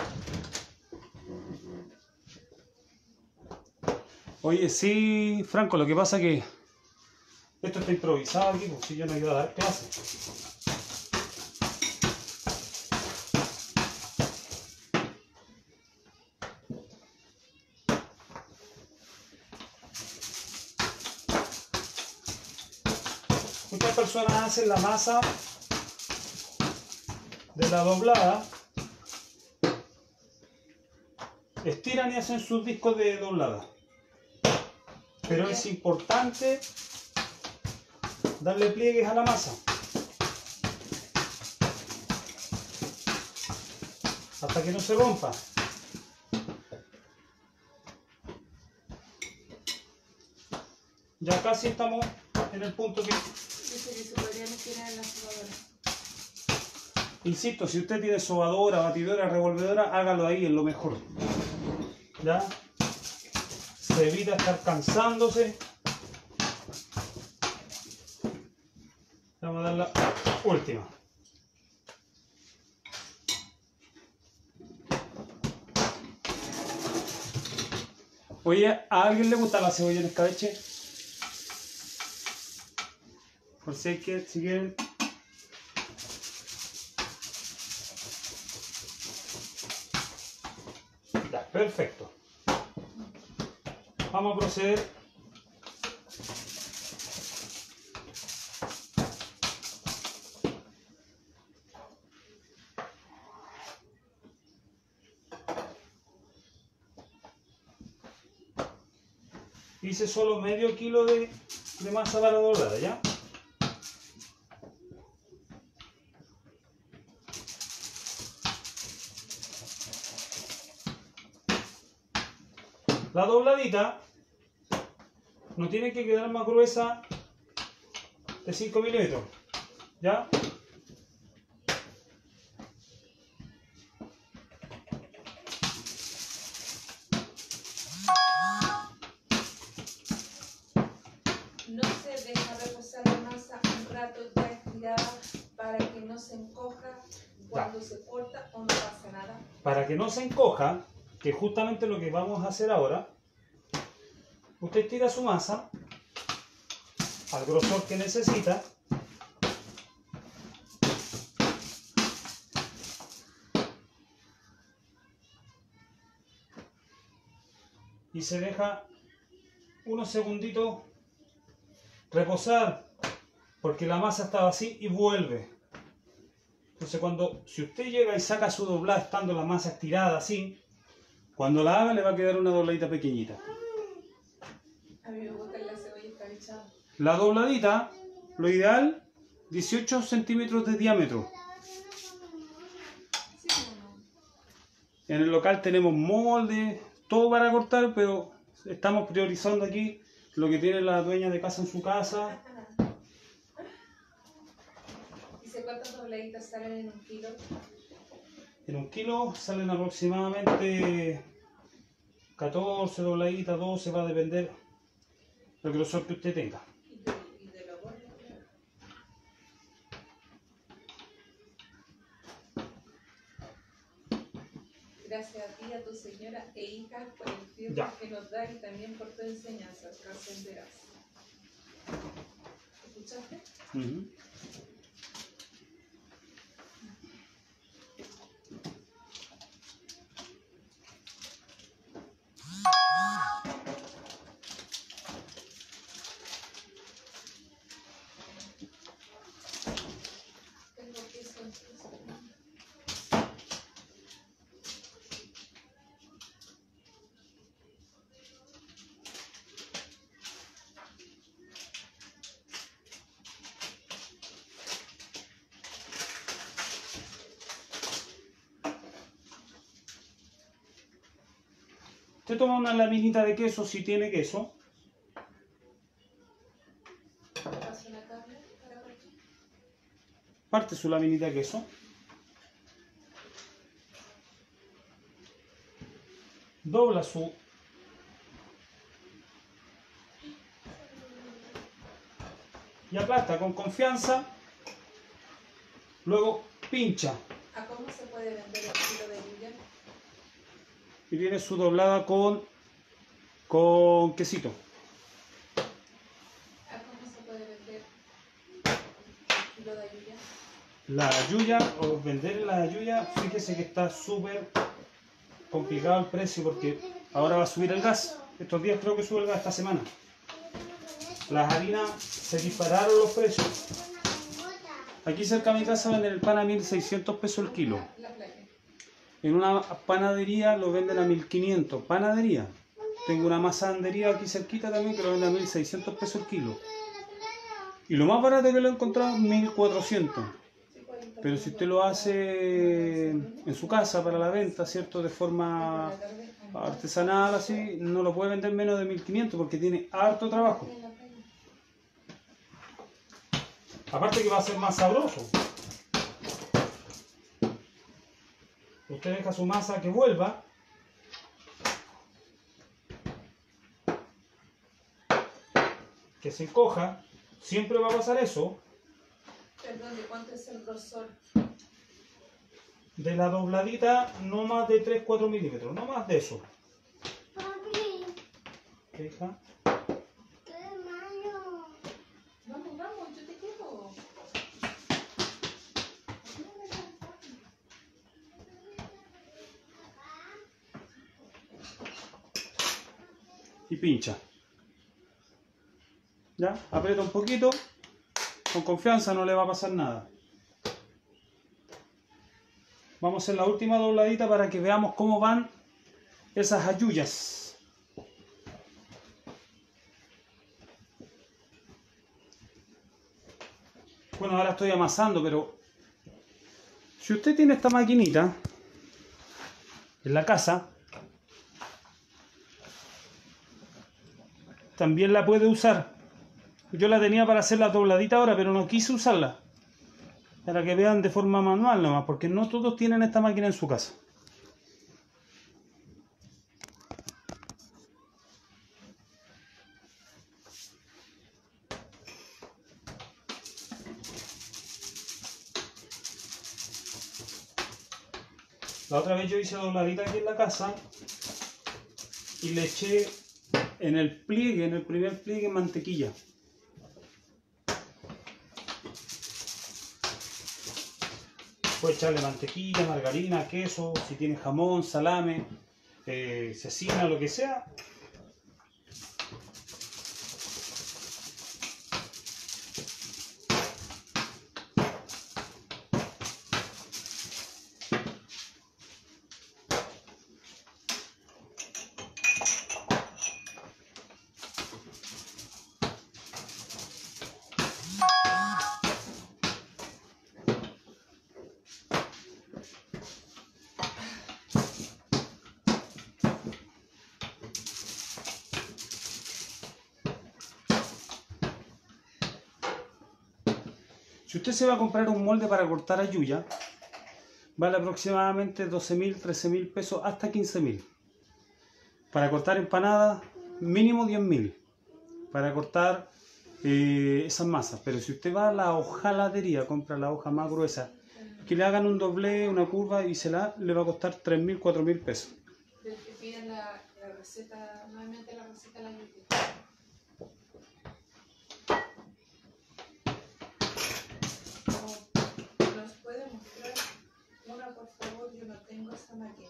[SPEAKER 1] Oye, sí, Franco, lo que pasa es que esto está improvisado aquí, porque si yo no iba a dar clase. Muchas personas hacen la masa de la doblada, estiran y hacen sus discos de doblada. Pero es importante darle pliegues a la masa. hasta que no se rompa. Ya casi estamos en el punto que...
[SPEAKER 2] Dice que se podría meter en la sobadora.
[SPEAKER 1] Insisto, si usted tiene sobadora, batidora, revolvedora, hágalo ahí, es lo mejor. ¿Ya? Se evita estar cansándose. Vamos a dar la última. Oye, ¿a alguien le gusta la cebolla en escabeche? Por si hay que, si quieren. Ya, perfecto. Vamos a proceder. Hice solo medio kilo de, de masa para doblada, ¿ya? La dobladita no tiene que quedar más gruesa de cinco milímetros, ¿ya?
[SPEAKER 2] No se deja reposar la masa un rato ya estirada para que no se encoja cuando ya se corta o no pasa nada.
[SPEAKER 1] Para que no se encoja, que es justamente lo que vamos a hacer ahora, usted tira su masa al grosor que necesita. Y se deja unos segunditos reposar, porque la masa estaba así y vuelve. Entonces cuando, si usted llega y saca su doblada estando la masa estirada así, cuando la haga le va a quedar una dobladita pequeñita.
[SPEAKER 2] A mí me gusta la cebolla escabechada.
[SPEAKER 1] La dobladita, lo ideal, dieciocho centímetros de diámetro.
[SPEAKER 2] Sí, no.
[SPEAKER 1] En el local tenemos molde, todo para cortar, pero estamos priorizando aquí lo que tiene la dueña de casa en su casa.
[SPEAKER 2] ¿Dice cuántas dobladitas salen en un kilo?
[SPEAKER 1] En un kilo salen aproximadamente catorce dobladitas, doce, va a depender del grosor que usted tenga.
[SPEAKER 2] Y de, y de lo bueno. Gracias a ti, a tu señora e hija por el tiempo
[SPEAKER 1] Ya.
[SPEAKER 2] que nos da y también por tu enseñanza, trascenderás. ¿Escuchaste?
[SPEAKER 1] Uh-huh.
[SPEAKER 2] Tengo queso en tu-
[SPEAKER 1] Usted toma una laminita de queso si tiene queso.
[SPEAKER 2] paso la carne para ver.
[SPEAKER 1] Parte su laminita de queso. Dobla su... y aplasta con confianza. Luego pincha.
[SPEAKER 2] ¿A cómo se puede vender el kilo de yuya?
[SPEAKER 1] Y tiene su doblada con, con quesito.
[SPEAKER 2] ¿A cómo se puede vender el kilo de yuya?
[SPEAKER 1] La yuya, o vender la yuya, fíjese que está súper complicado el precio porque ahora va a subir el gas. Estos días creo que sube el gas esta semana. Las harinas se dispararon los precios. Aquí cerca de mi casa venden el pan a mil seiscientos pesos el kilo.
[SPEAKER 2] La playa.
[SPEAKER 1] En una panadería lo venden a mil quinientos. Panadería. Tengo una masandería aquí cerquita también que lo venden a mil seiscientos pesos el kilo. Y lo más barato que lo he encontrado, mil cuatrocientos.
[SPEAKER 2] Sí, cuarenta
[SPEAKER 1] Pero si usted lo hace en su casa para la venta, ¿cierto? De forma artesanal, así, no lo puede vender menos de mil quinientos porque tiene harto trabajo. Aparte que va a ser más sabroso. Usted deja su masa que vuelva. Que se encoja. Siempre va a pasar eso.
[SPEAKER 2] Perdón, ¿de cuánto es el grosor?
[SPEAKER 1] De la dobladita, no más de tres a cuatro milímetros, no más de eso.
[SPEAKER 3] Papi,
[SPEAKER 1] Deja.
[SPEAKER 3] qué malo.
[SPEAKER 2] Vamos, vamos, yo te quiero.
[SPEAKER 1] Y pincha. Ya, aprieta un poquito. Con confianza, no le va a pasar nada. Vamos a hacer la última dobladita para que veamos cómo van esas halluyas. Bueno, ahora estoy amasando, pero si usted tiene esta maquinita en la casa, también la puede usar. Yo la tenía para hacer la dobladita ahora, pero no quise usarla. Para que vean de forma manual nomás, porque no todos tienen esta máquina en su casa. La otra vez yo hice dobladita aquí en la casa y le eché en el pliegue, en el primer pliegue, mantequilla. Puede echarle mantequilla, margarina, queso, si tiene jamón, salame, eh, cecina, lo que sea. Si usted se va a comprar un molde para cortar halluyas, vale aproximadamente doce mil, trece mil pesos hasta quince mil. Para cortar empanadas, mínimo diez mil. Para cortar eh, esas masas. Pero si usted va a la hojalatería, compra la hoja más gruesa, que le hagan un doblez, una curva y se la, le va a costar tres mil, cuatro mil pesos.
[SPEAKER 2] Del que piden la, la receta, nuevamente la receta de la YouTube. ¿Nos puede mostrar una, por favor? Yo no tengo esa máquina.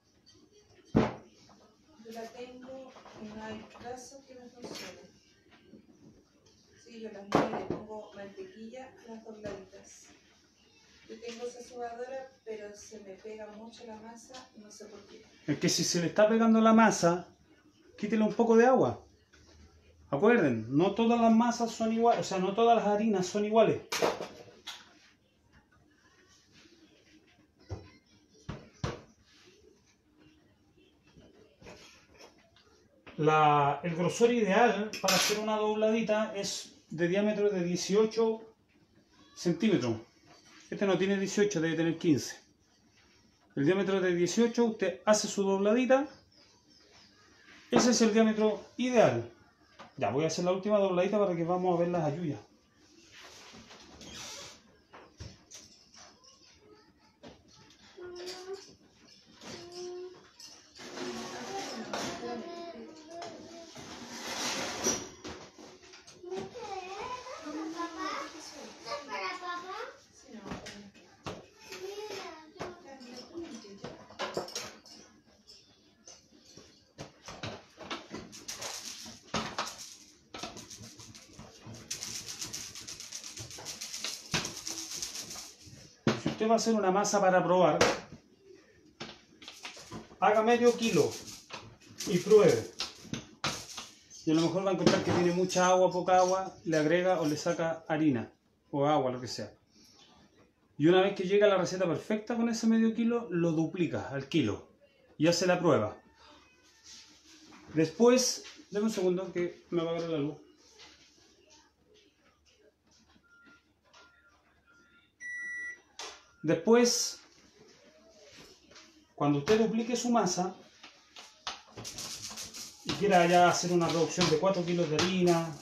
[SPEAKER 2] Yo la tengo y no hay caso que me funcione. Sí, yo las muevo y le pongo mantequilla a las dobladitas. Yo tengo esa subadora, pero se me pega mucho la masa, no sé por qué.
[SPEAKER 1] Es que si se le está pegando la masa, quítele un poco de agua. Acuerden, no todas las masas son iguales, o sea, no todas las harinas son iguales. La, el grosor ideal para hacer una dobladita es de diámetro de dieciocho centímetros. Este no tiene dieciocho, debe tener quince. El diámetro de dieciocho, usted hace su dobladita. Ese es el diámetro ideal. Ya, voy a hacer la última dobladita para que vamos a ver las halluyas. Si usted va a hacer una masa para probar, haga medio kilo y pruebe. Y a lo mejor va a encontrar que tiene mucha agua, poca agua, le agrega o le saca harina o agua, lo que sea. Y una vez que llega la receta perfecta con ese medio kilo, lo duplicas al kilo y hace la prueba. Después, dame un segundo que me va a apagar la luz. Después, cuando usted duplique su masa y quiera ya hacer una reducción de cuatro kilos de harina,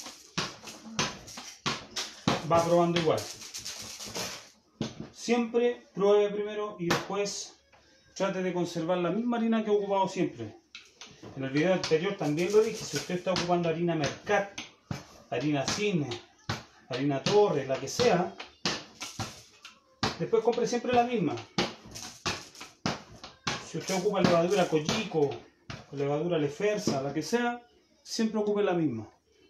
[SPEAKER 1] va probando igual. Siempre pruebe primero y después trate de conservar la misma harina que he ocupado siempre. En el video anterior también lo dije, si usted está ocupando harina Mercat, harina Cine, harina Torre, la que sea, después compre siempre la misma. Si usted ocupa levadura Collico, levadura Lefersa, la que sea, siempre ocupe la misma.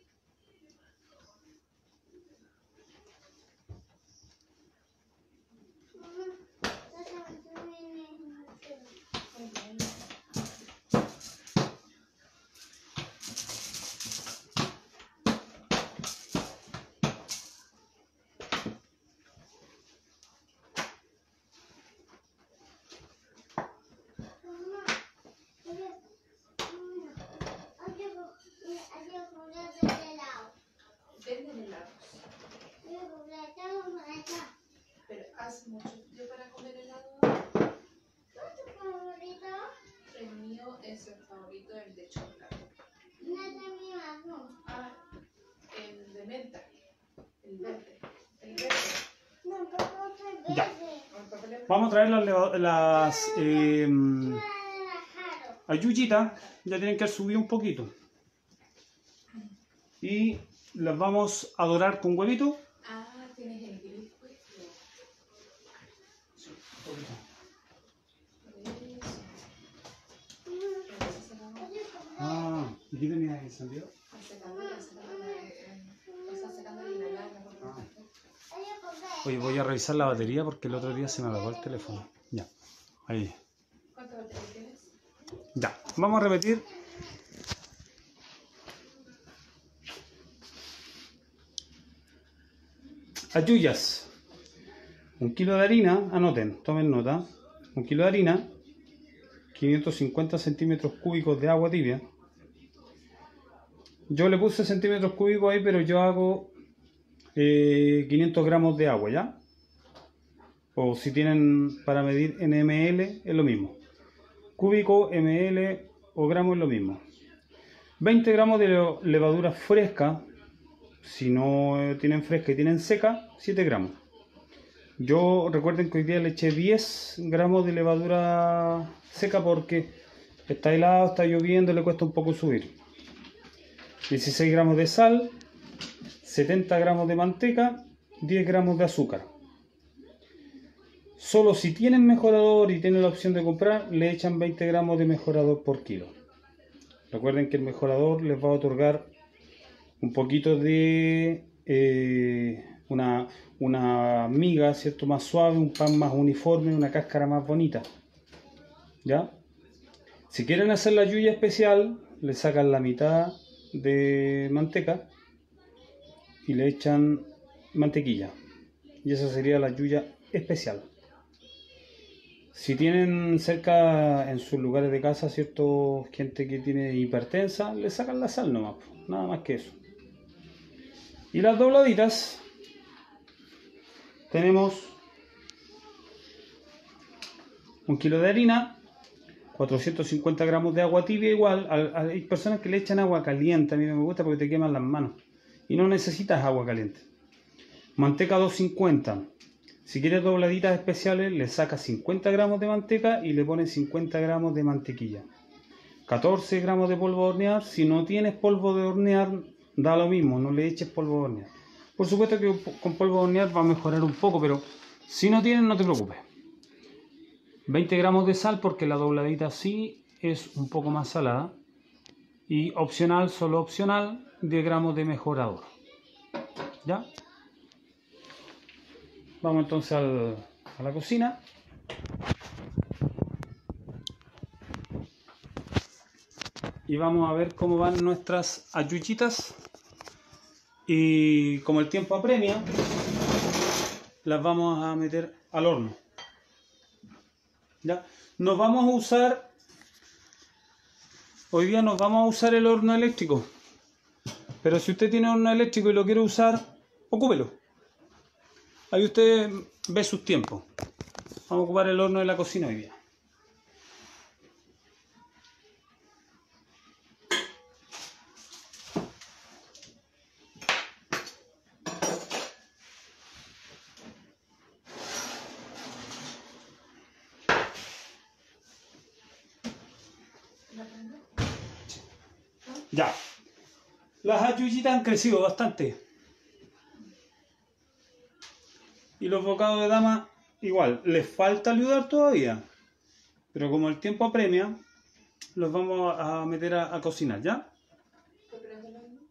[SPEAKER 2] Venden helados. Pero hace mucho frío para comer helado. El mío es el favorito, el de chocolate. Ah, el de menta. El verde. El verde.
[SPEAKER 1] Ya. Vamos a traer las, leva- las eh, ayuyitas, ya tienen que haber subido un poquito. Y las vamos a dorar con huevito.
[SPEAKER 2] Ah, tienes el gris puesto.
[SPEAKER 1] Ah, ¿y qué tenías encendido? Oye, voy a revisar la batería porque el otro día se me apagó el teléfono. Ya, ahí.
[SPEAKER 2] ¿Cuánta batería tienes?
[SPEAKER 1] Ya, vamos a repetir. Ayuyas. Un kilo de harina, anoten, tomen nota. Un kilo de harina, quinientos cincuenta centímetros cúbicos de agua tibia. Yo le puse centímetros cúbicos ahí, pero yo hago eh, quinientos gramos de agua, ¿ya? O si tienen para medir en ml, es lo mismo. Cúbico, ml o gramo es lo mismo. veinte gramos de levadura fresca. Si no tienen fresca y tienen seca, siete gramos. Yo recuerden que hoy día le eché diez gramos de levadura seca porque está helado, está lloviendo, le cuesta un poco subir. dieciséis gramos de sal, setenta gramos de manteca, diez gramos de azúcar. Solo si tienen mejorador y tienen la opción de comprar, le echan veinte gramos de mejorador por kilo. Recuerden que el mejorador les va a otorgar un poquito de eh, una, una miga, ¿cierto? Más suave, un pan más uniforme, una cáscara más bonita. ¿Ya? Si quieren hacer la yuya especial, le sacan la mitad de manteca y le echan mantequilla. Y esa sería la yuya especial. Si tienen cerca en sus lugares de casa, ¿cierto? Gente que tiene hipertensa, le sacan la sal nomás, nada más que eso. Y las dobladitas, tenemos un kilo de harina, cuatrocientos cincuenta gramos de agua tibia igual. Hay personas que le echan agua caliente, a mí no me gusta porque te queman las manos. Y no necesitas agua caliente. Manteca doscientos cincuenta. Si quieres dobladitas especiales, le sacas cincuenta gramos de manteca y le pones cincuenta gramos de mantequilla. catorce gramos de polvo de hornear. Si no tienes polvo de hornear, da lo mismo, no le eches polvo de hornear. Por supuesto que con polvo de hornear va a mejorar un poco, pero si no tienes, no te preocupes. veinte gramos de sal porque la dobladita sí es un poco más salada. Y opcional, solo opcional, diez gramos de mejorador. ¿Ya? Vamos entonces al, a la cocina. Y vamos a ver cómo van nuestras ayuyitas. Y como el tiempo apremia, las vamos a meter al horno. ¿Ya? Nos vamos a usar, hoy día nos vamos a usar el horno eléctrico. Pero si usted tiene horno eléctrico y lo quiere usar, ocúpelo. Ahí usted ve sus tiempos. Vamos a ocupar el horno de la cocina hoy día. Ya. Las ayuyitas han crecido bastante. Y los bocados de dama, igual, les falta ayudar todavía. Pero como el tiempo apremia, los vamos a meter a, a cocinar, ¿ya?
[SPEAKER 2] ¿Te prendo el horno?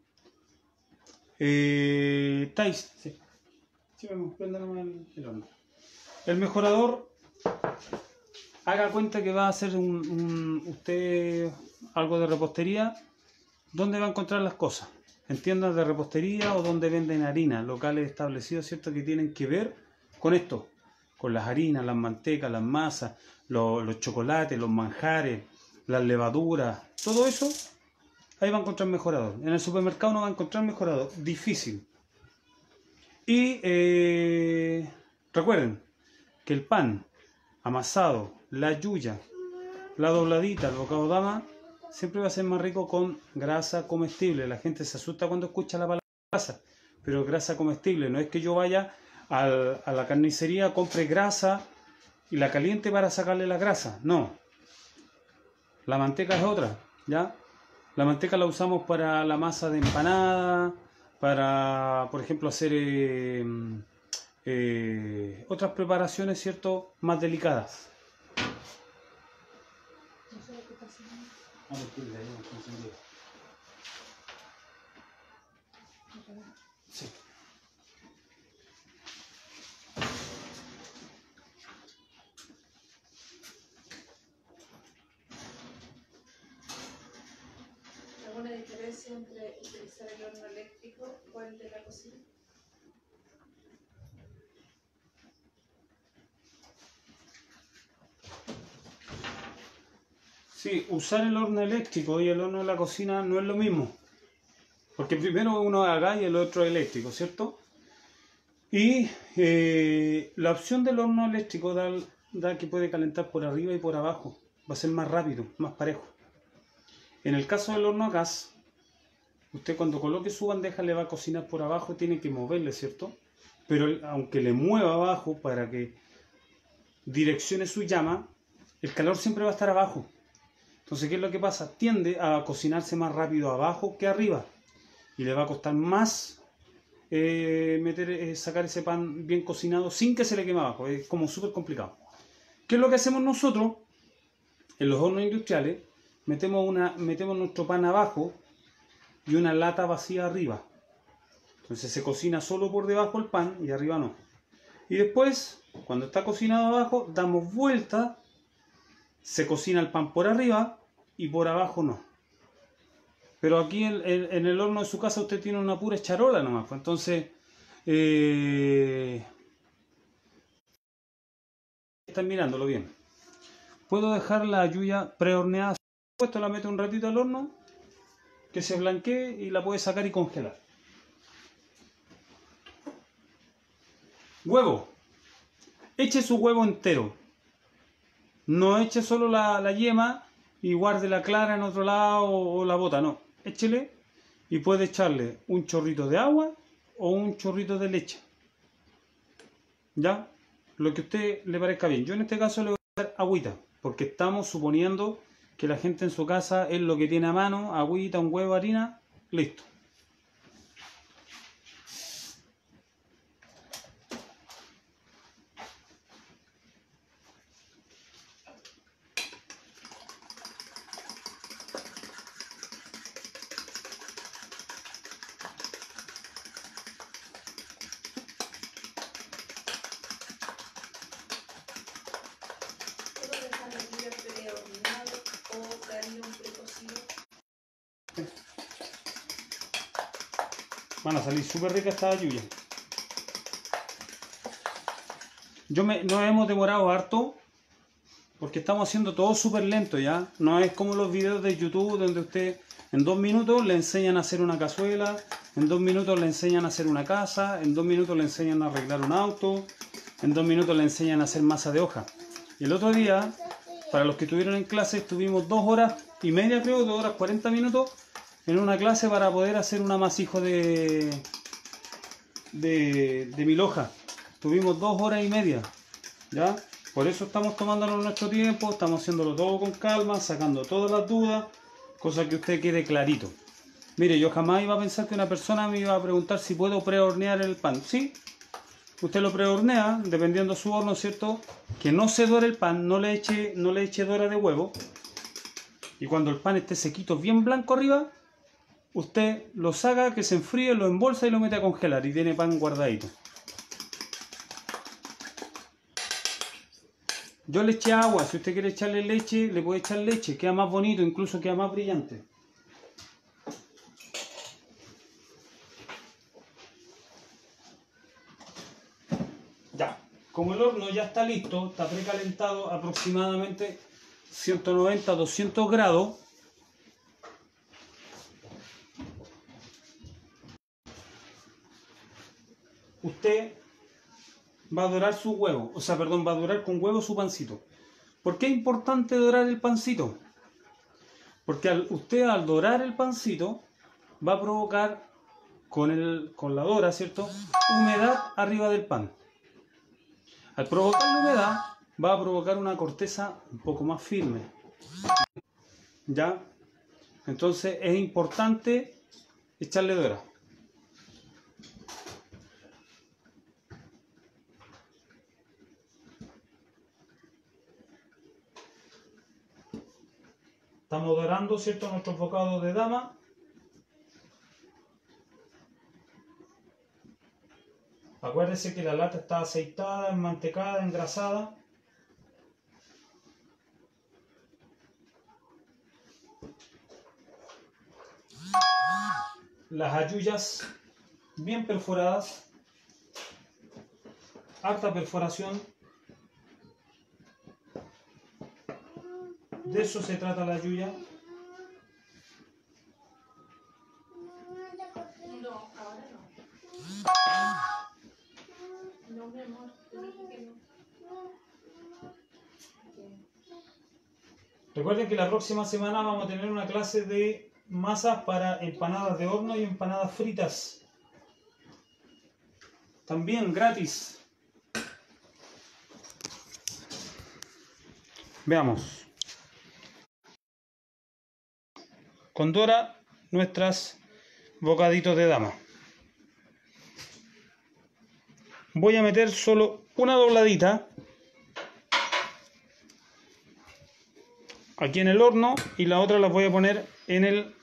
[SPEAKER 1] Eh, Tais, sí. Sí, vamos, préndanos el, el horno. El mejorador, haga cuenta que va a hacer un, un, usted algo de repostería. ¿Dónde va a encontrar las cosas? En tiendas de repostería o donde venden harina, locales establecidos, ¿cierto? Que tienen que ver con esto, con las harinas, las mantecas, las masas, los, los chocolates, los manjares, las levaduras, todo eso, ahí va a encontrar mejorador. En el supermercado no va a encontrar mejorador, difícil. Y eh, recuerden que el pan amasado, la yuya, la dobladita, el bocado dama, siempre va a ser más rico con grasa comestible. La gente se asusta cuando escucha la palabra grasa, pero grasa comestible. No es que yo vaya al, a la carnicería, compre grasa y la caliente para sacarle la grasa. No. La manteca es otra, ¿ya? La manteca la usamos para la masa de empanada, para, por ejemplo, hacer eh, eh, otras preparaciones, ¿cierto?, más delicadas.
[SPEAKER 2] No sé qué está haciendo.
[SPEAKER 1] Sí.
[SPEAKER 2] ¿Alguna diferencia entre utilizar el horno eléctrico o el de la cocina?
[SPEAKER 1] Sí, usar el horno eléctrico y el horno de la cocina no es lo mismo. Porque primero uno es a gas y el otro es eléctrico, ¿cierto? Y eh, la opción del horno eléctrico da, da que puede calentar por arriba y por abajo. Va a ser más rápido, más parejo. En el caso del horno a gas, usted cuando coloque su bandeja le va a cocinar por abajo y tiene que moverle, ¿cierto? Pero aunque le mueva abajo para que direccione su llama, el calor siempre va a estar abajo. Entonces, ¿qué es lo que pasa? Tiende a cocinarse más rápido abajo que arriba. Y le va a costar más eh, meter, eh, sacar ese pan bien cocinado sin que se le queme abajo. Es como súper complicado. ¿Qué es lo que hacemos nosotros? En los hornos industriales, metemos, una, metemos nuestro pan abajo y una lata vacía arriba. Entonces se cocina solo por debajo el pan y arriba no. Y después, cuando está cocinado abajo, damos vuelta. Se cocina el pan por arriba y por abajo no. Pero aquí en, en, en el horno de su casa usted tiene una pura charola nomás. Pues entonces, eh, están mirándolo bien. Puedo dejar la yuya prehorneada. Esto la mete un ratito al horno, que se blanquee y la puede sacar y congelar. Huevo. Eche su huevo entero. No eche solo la, la yema y guarde la clara en otro lado o, o la bota, no. Échele y puede echarle un chorrito de agua o un chorrito de leche. ¿Ya? Lo que a usted le parezca bien. Yo en este caso le voy a dar agüita, porque estamos suponiendo que la gente en su casa es lo que tiene a mano, agüita, un huevo, harina, listo.
[SPEAKER 2] ¿Puedo dejar la yuya prehorneado o darle un precocido?
[SPEAKER 1] Van a salir súper ricas estas ayuyas. Yo me, nos hemos demorado harto porque estamos haciendo todo súper lento ya. No es como los videos de YouTube donde usted en dos minutos le enseñan a hacer una cazuela, en dos minutos le enseñan a hacer una casa, en dos minutos le enseñan a arreglar un auto, en dos minutos le enseñan a hacer masa de hoja. Y el otro día, para los que estuvieron en clase, estuvimos dos horas y media, creo, dos horas cuarenta minutos en una clase para poder hacer un amasijo de, de, de mil hojas. Tuvimos dos horas y media, ¿ya? Por eso estamos tomándonos nuestro tiempo, estamos haciéndolo todo con calma, sacando todas las dudas, cosa que usted quede clarito. Mire, yo jamás iba a pensar que una persona me iba a preguntar si puedo prehornear el pan. Sí, usted lo prehornea, dependiendo de su horno, ¿cierto? Que no se dore el pan, no le eche, no le eche dora de huevo. Y cuando el pan esté sequito, bien blanco arriba, usted lo saca, que se enfríe, lo embolsa y lo mete a congelar y tiene pan guardadito. Yo le eché agua, si usted quiere echarle leche, le puede echar leche, queda más bonito, incluso queda más brillante. Ya, como el horno ya está listo, está precalentado aproximadamente ciento noventa a doscientos grados. Usted va a dorar su huevo, o sea, perdón, va a dorar con huevo su pancito. ¿Por qué es importante dorar el pancito? Porque al, usted al dorar el pancito va a provocar con, el, con la dora, ¿cierto?, humedad arriba del pan. Al provocar la humedad va a provocar una corteza un poco más firme. ¿Ya? Entonces es importante echarle dora. Estamos dorando, ¿cierto?, nuestros bocados de dama. Acuérdese que la lata está aceitada, enmantecada, engrasada. Las halluyas bien perforadas. Harta perforación. De eso se trata la yuya.
[SPEAKER 2] No, ahora no. No, mi amor, te dije que no.
[SPEAKER 1] Recuerden que la próxima semana vamos a tener una clase de masas para empanadas de horno y empanadas fritas. También gratis. Veamos. Con Dora, nuestras bocaditos de dama. Voy a meter solo una dobladita aquí en el horno y la otra la voy a poner en el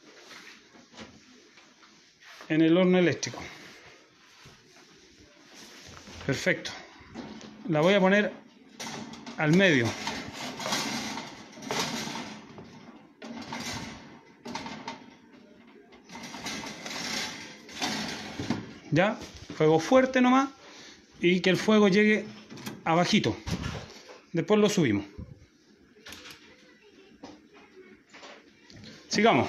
[SPEAKER 1] en el horno eléctrico. Perfecto. La voy a poner al medio. Ya, fuego fuerte nomás y que el fuego llegue abajito. Después lo subimos. Sigamos.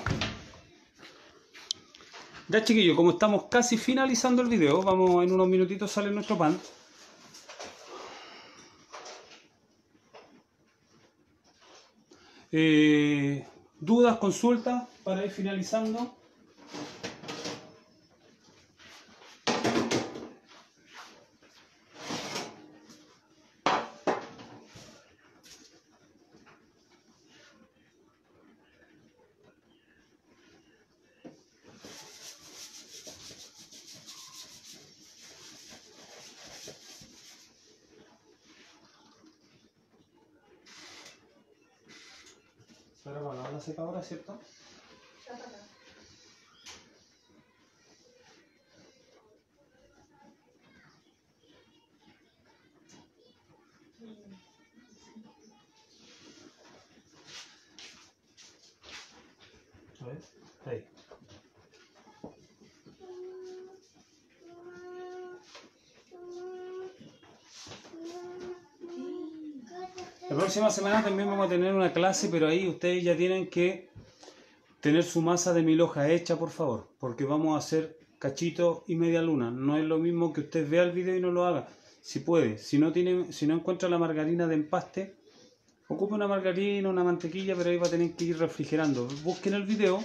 [SPEAKER 1] Ya, chiquillos, como estamos casi finalizando el video, vamos, en unos minutitos sale nuestro pan. Eh, dudas, consultas para ir finalizando. Ahora bueno, la secadora, ¿cierto?
[SPEAKER 2] Ya para acá.
[SPEAKER 1] A ver, ahí. La próxima semana también vamos a tener una clase, pero ahí ustedes ya tienen que tener su masa de mil hojas hecha, por favor, porque vamos a hacer cachito y media luna. No es lo mismo que usted vea el video y no lo haga. Si puede, si no tiene, si no encuentra la margarina de empaste, ocupe una margarina, una mantequilla, pero ahí va a tener que ir refrigerando. Busquen el video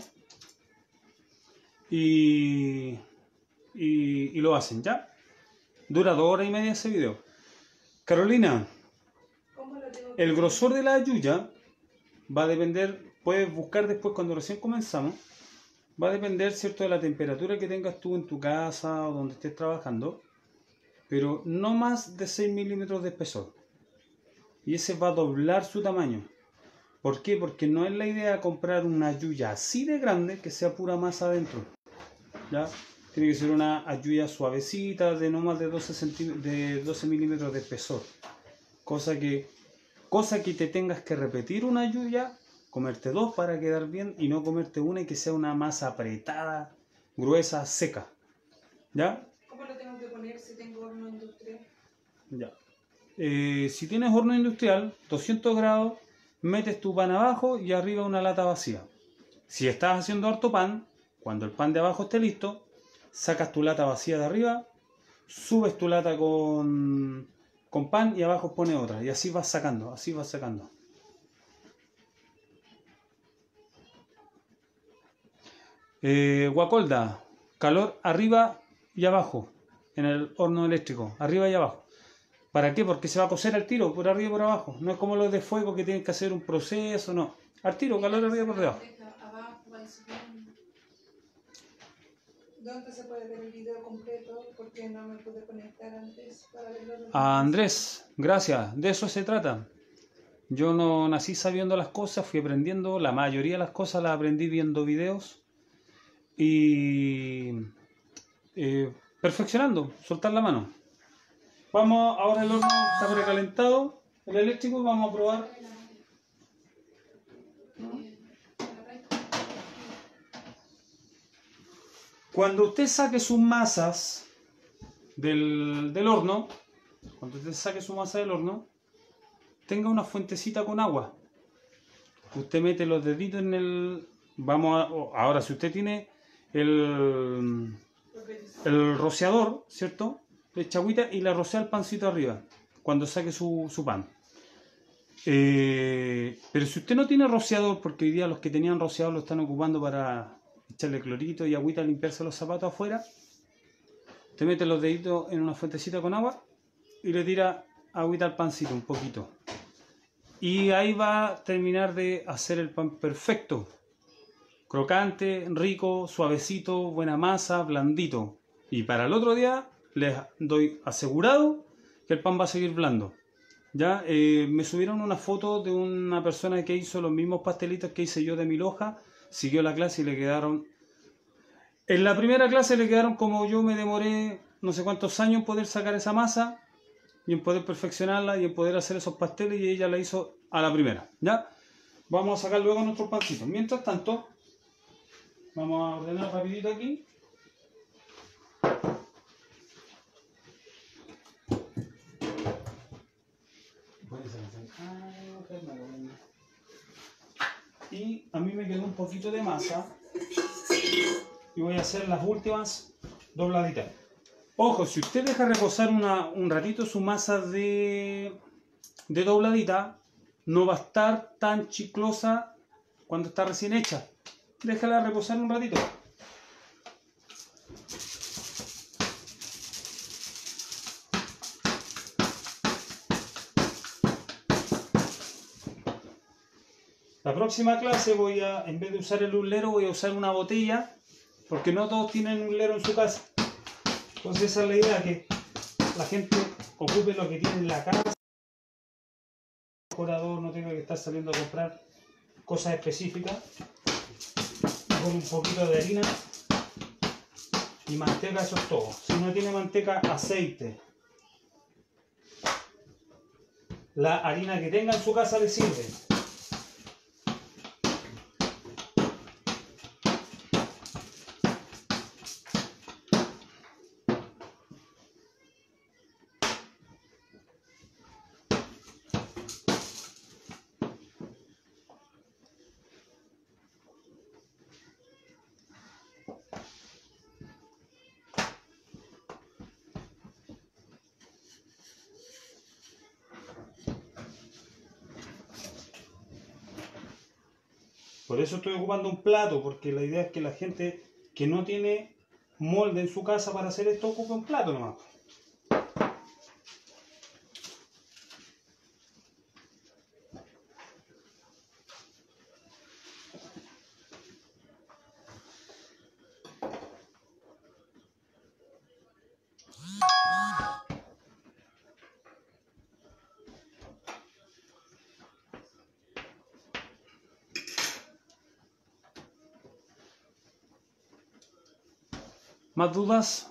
[SPEAKER 1] y, y, y lo hacen, ¿ya? Dura dos horas y media ese video. Carolina,
[SPEAKER 2] ¿Cómo lo tengo que
[SPEAKER 1] el
[SPEAKER 2] hacer?
[SPEAKER 1] grosor de la ayuya va a depender, puedes buscar después cuando recién comenzamos, va a depender, ¿cierto?, de la temperatura que tengas tú en tu casa o donde estés trabajando, pero no más de seis milímetros de espesor. Y ese va a doblar su tamaño. ¿Por qué? Porque no es la idea comprar una ayuya así de grande que sea pura masa adentro, ¿ya? Tiene que ser una ayuya suavecita de no más de doce, centí- de doce milímetros de espesor. Cosa que, cosa que te tengas que repetir una ayuya, comerte dos para quedar bien y no comerte una y que sea una masa apretada, gruesa, seca. ¿Ya?
[SPEAKER 2] ¿Cómo lo tengo que poner si tengo horno industrial?
[SPEAKER 1] Ya. Eh, si tienes horno industrial, doscientos grados, metes tu pan abajo y arriba una lata vacía. Si estás haciendo harto pan, cuando el pan de abajo esté listo, sacas tu lata vacía de arriba, subes tu lata con, con pan y abajo pones otra. Y así vas sacando, así vas sacando. Eh, Guacolda, calor arriba y abajo, en el horno eléctrico, arriba y abajo. ¿Para qué? Porque se va a cocer al tiro, por arriba y por abajo. No es como los de fuego que tienen que hacer un proceso, no. Al tiro, calor arriba y por debajo.
[SPEAKER 2] Abajo, va subiendo. ¿Dónde se puede ver el video completo? Porque no me pude conectar antes para verlo.
[SPEAKER 1] A Andrés, gracias, de eso se trata. Yo no nací sabiendo las cosas, fui aprendiendo, la mayoría de las cosas las aprendí viendo videos y eh, perfeccionando, soltar la mano. Vamos, ahora el horno está precalentado, el eléctrico, vamos a probar. Cuando usted saque sus masas del, del horno, cuando usted saque su masa del horno, tenga una fuentecita con agua. Usted mete los deditos en el... Vamos a... Ahora, si usted tiene el, el rociador, ¿cierto? Le echa agüita y le rocea el pancito arriba, cuando saque su, su pan. Eh, pero si usted no tiene rociador, porque hoy día los que tenían rociador lo están ocupando para echarle clorito y agüita a limpiarse los zapatos afuera, usted mete los deditos en una fuentecita con agua y le tira agüita al pancito un poquito. Y ahí va a terminar de hacer el pan perfecto. Crocante, rico, suavecito, buena masa, blandito. Y para el otro día les doy asegurado que el pan va a seguir blando. Ya eh, me subieron una foto de una persona que hizo los mismos pastelitos que hice yo de mil hojas. Siguió la clase y le quedaron... En la primera clase le quedaron como yo me demoré no sé cuántos años en poder sacar esa masa y en poder perfeccionarla y en poder hacer esos pasteles, y ella la hizo a la primera. ¿Ya? Vamos a sacar luego nuestros pancitos. Mientras tanto, vamos a ordenar rapidito aquí. Y a mí me quedó un poquito de masa y voy a hacer las últimas dobladitas. Ojo, si usted deja reposar una, un ratito su masa de, de dobladita, no va a estar tan chiclosa cuando está recién hecha. Déjala reposar un ratito. La próxima clase voy a, en vez de usar el uslero, voy a usar una botella, porque no todos tienen un uslero en su casa. Entonces esa es la idea, que la gente ocupe lo que tiene en la casa. El decorador no tenga que estar saliendo a comprar cosas específicas. Con un poquito de harina y manteca, eso es todo. Si no tiene manteca, aceite. La harina que tenga en su casa le sirve. Por eso estoy ocupando un plato, porque la idea es que la gente que no tiene molde en su casa para hacer esto, ocupe un plato nomás. ¿Más dudas?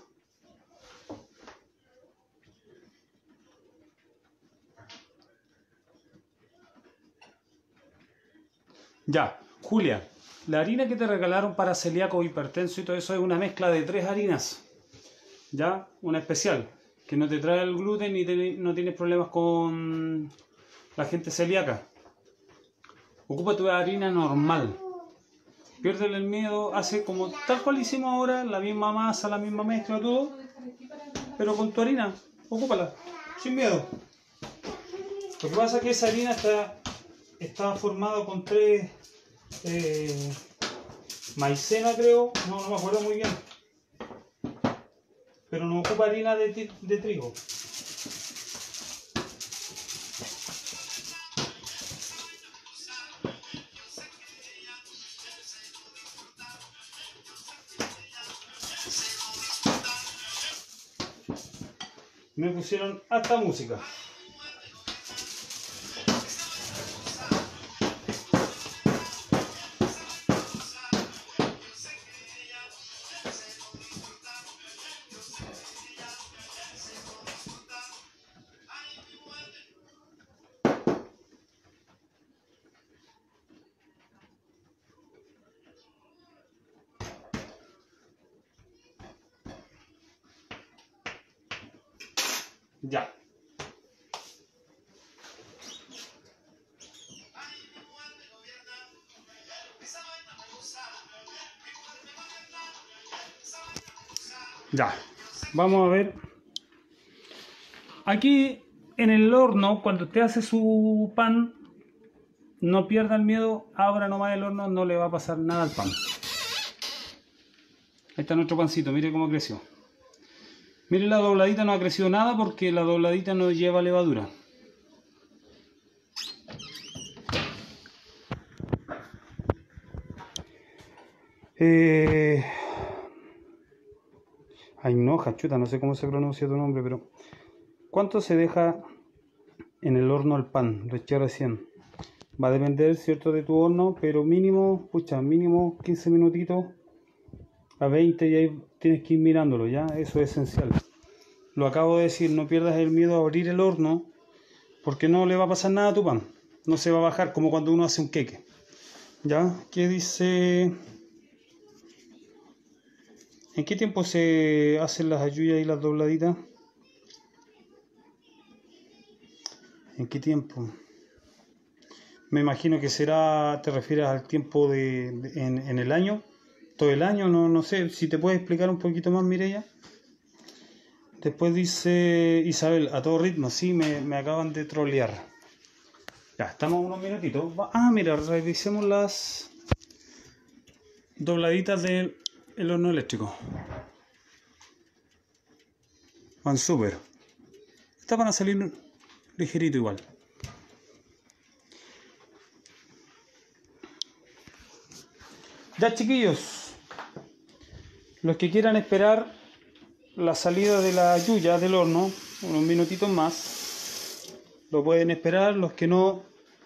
[SPEAKER 1] Ya, Julia, la harina que te regalaron para celíaco, hipertenso y todo eso es una mezcla de tres harinas. Ya, una especial, que no te trae el gluten y te, no tienes problemas con la gente celíaca. Ocupa tu harina normal. Piérdele el miedo, hace como tal cual hicimos ahora, la misma masa, la misma mezcla, todo, pero con tu harina, ocúpala, sin miedo. Lo que pasa es que esa harina está, está formada con tres eh, maicena, creo, no, no me acuerdo muy bien, pero no ocupa harina de, de trigo. Me pusieron hasta música. Ya. Ya. Vamos a ver. Aquí en el horno, cuando usted hace su pan, no pierda el miedo, abra nomás el horno, no le va a pasar nada al pan. Ahí está nuestro pancito, mire cómo creció. Mire, la dobladita no ha crecido nada porque la dobladita no lleva levadura. Eh... Ay no, Jachuta, no sé cómo se pronuncia tu nombre, pero ¿cuánto se deja en el horno el pan? Lo eché recién. Va a depender, cierto, de tu horno, pero mínimo, pucha, mínimo quince minutitos a veinte y ahí tienes que ir mirándolo, ¿ya? Eso es esencial. Lo acabo de decir, no pierdas el miedo a abrir el horno porque no le va a pasar nada a tu pan. No se va a bajar como cuando uno hace un queque. ¿Ya? ¿Qué dice? ¿En qué tiempo se hacen las halluyas y las dobladitas? ¿En qué tiempo? Me imagino que será, te refieres al tiempo de, de en, en el año, todo el año, no, no sé, si te puedes explicar un poquito más, Mireia. Después dice Isabel, a todo ritmo, sí, me, me acaban de trolear. Ya, estamos unos minutitos. Ah, mira, revisemos las dobladitas del el horno eléctrico. Van súper. Estas van a salir ligerito igual. Ya, chiquillos, los que quieran esperar la salida de la yuya del horno, unos minutitos más, lo pueden esperar. Los que no,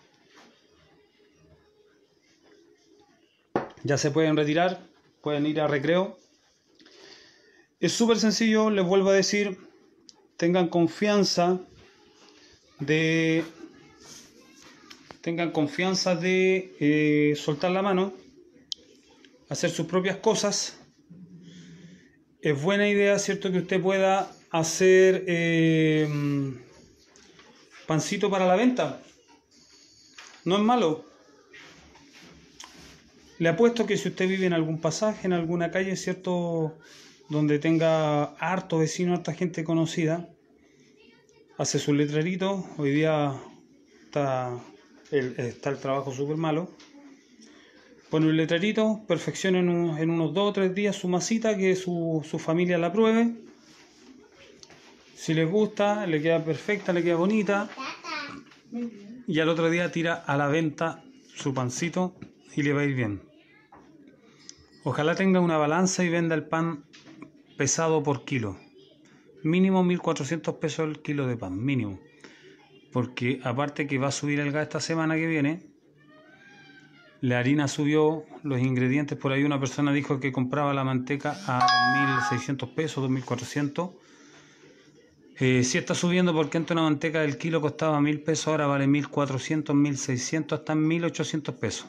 [SPEAKER 1] ya se pueden retirar, pueden ir a recreo. Es súper sencillo, les vuelvo a decir, tengan confianza de tengan confianza de eh, soltar la mano, hacer sus propias cosas. Es buena idea, ¿cierto?, que usted pueda hacer eh, pancito para la venta. No es malo. Le apuesto que si usted vive en algún pasaje, en alguna calle, ¿cierto?, donde tenga harto vecino, harta gente conocida, hace sus letreritos. Hoy día está el, está el trabajo súper malo. Pone un letrerito, perfecciona en, un- en unos dos o tres días su masita, que su, su familia la pruebe. Si les gusta, le queda perfecta, le queda bonita.
[SPEAKER 3] Tata.
[SPEAKER 2] Muy bien.
[SPEAKER 1] Y al otro día tira a la venta su pancito y le va a ir bien. Ojalá tenga una balanza y venda el pan pesado por kilo. Mínimo mil cuatrocientos pesos el kilo de pan, mínimo. Porque aparte que va a subir el gas esta semana que viene, la harina subió, los ingredientes, por ahí una persona dijo que compraba la manteca a dos mil seiscientos pesos, dos mil cuatrocientos. Eh, sí está subiendo porque antes una manteca del kilo costaba mil pesos, ahora vale mil cuatrocientos, mil seiscientos, hasta mil ochocientos pesos.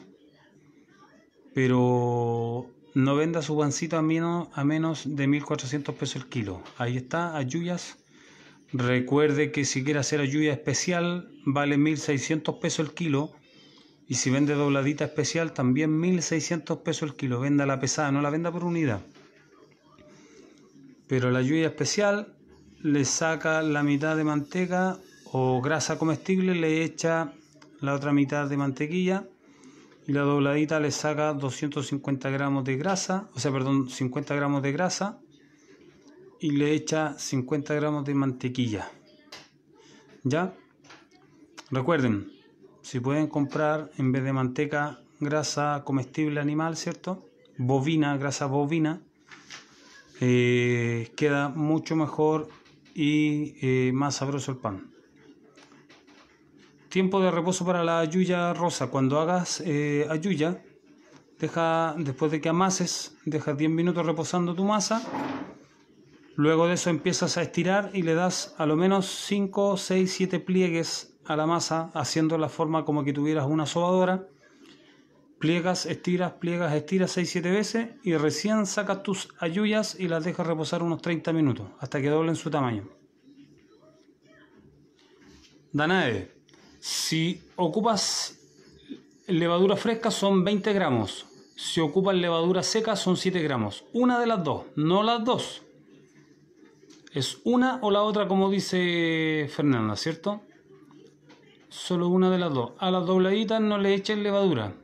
[SPEAKER 1] Pero no venda su pancito a menos, a menos de mil cuatrocientos pesos el kilo. Ahí está, ayuyas. Recuerde que si quiere hacer ayuya especial vale mil seiscientos pesos el kilo. Y si vende dobladita especial también mil seiscientos pesos el kilo. Venda la pesada, no la venda por unidad. Pero la ayuya especial le saca la mitad de manteca o grasa comestible, le echa la otra mitad de mantequilla. Y la dobladita le saca doscientos cincuenta gramos de grasa, o sea, perdón, cincuenta gramos de grasa y le echa cincuenta gramos de mantequilla. ¿Ya? Recuerden, si pueden comprar en vez de manteca grasa comestible animal, ¿cierto? Bovina, grasa bovina, eh, queda mucho mejor y eh, más sabroso el pan. Tiempo de reposo para la ayuya rosa. Cuando hagas eh, ayuya, deja, después de que amases, dejas diez minutos reposando tu masa. Luego de eso empiezas a estirar y le das a lo menos cinco, seis, siete pliegues a la masa, haciendo la forma como que tuvieras una sobadora. Pliegas, estiras, pliegas, estiras seis, siete veces y recién sacas tus ayuyas y las dejas reposar unos treinta minutos hasta que doblen su tamaño. Danae, si ocupas levadura fresca son veinte gramos. Si ocupas levadura seca son siete gramos. Una de las dos, no las dos. Es una o la otra, como dice Fernanda, ¿cierto? Solo una de las dos. A las dobladitas no le echen levadura.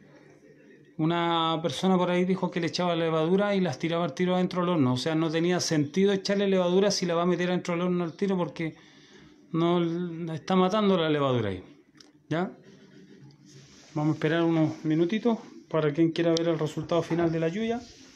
[SPEAKER 1] Una persona por ahí dijo que le echaba levadura y las tiraba al tiro adentro del horno. O sea, no tenía sentido echarle levadura si la va a meter adentro del horno al tiro porque no está matando la levadura ahí. ¿Ya? Vamos a esperar unos minutitos para quien quiera ver el resultado final de la ayuya.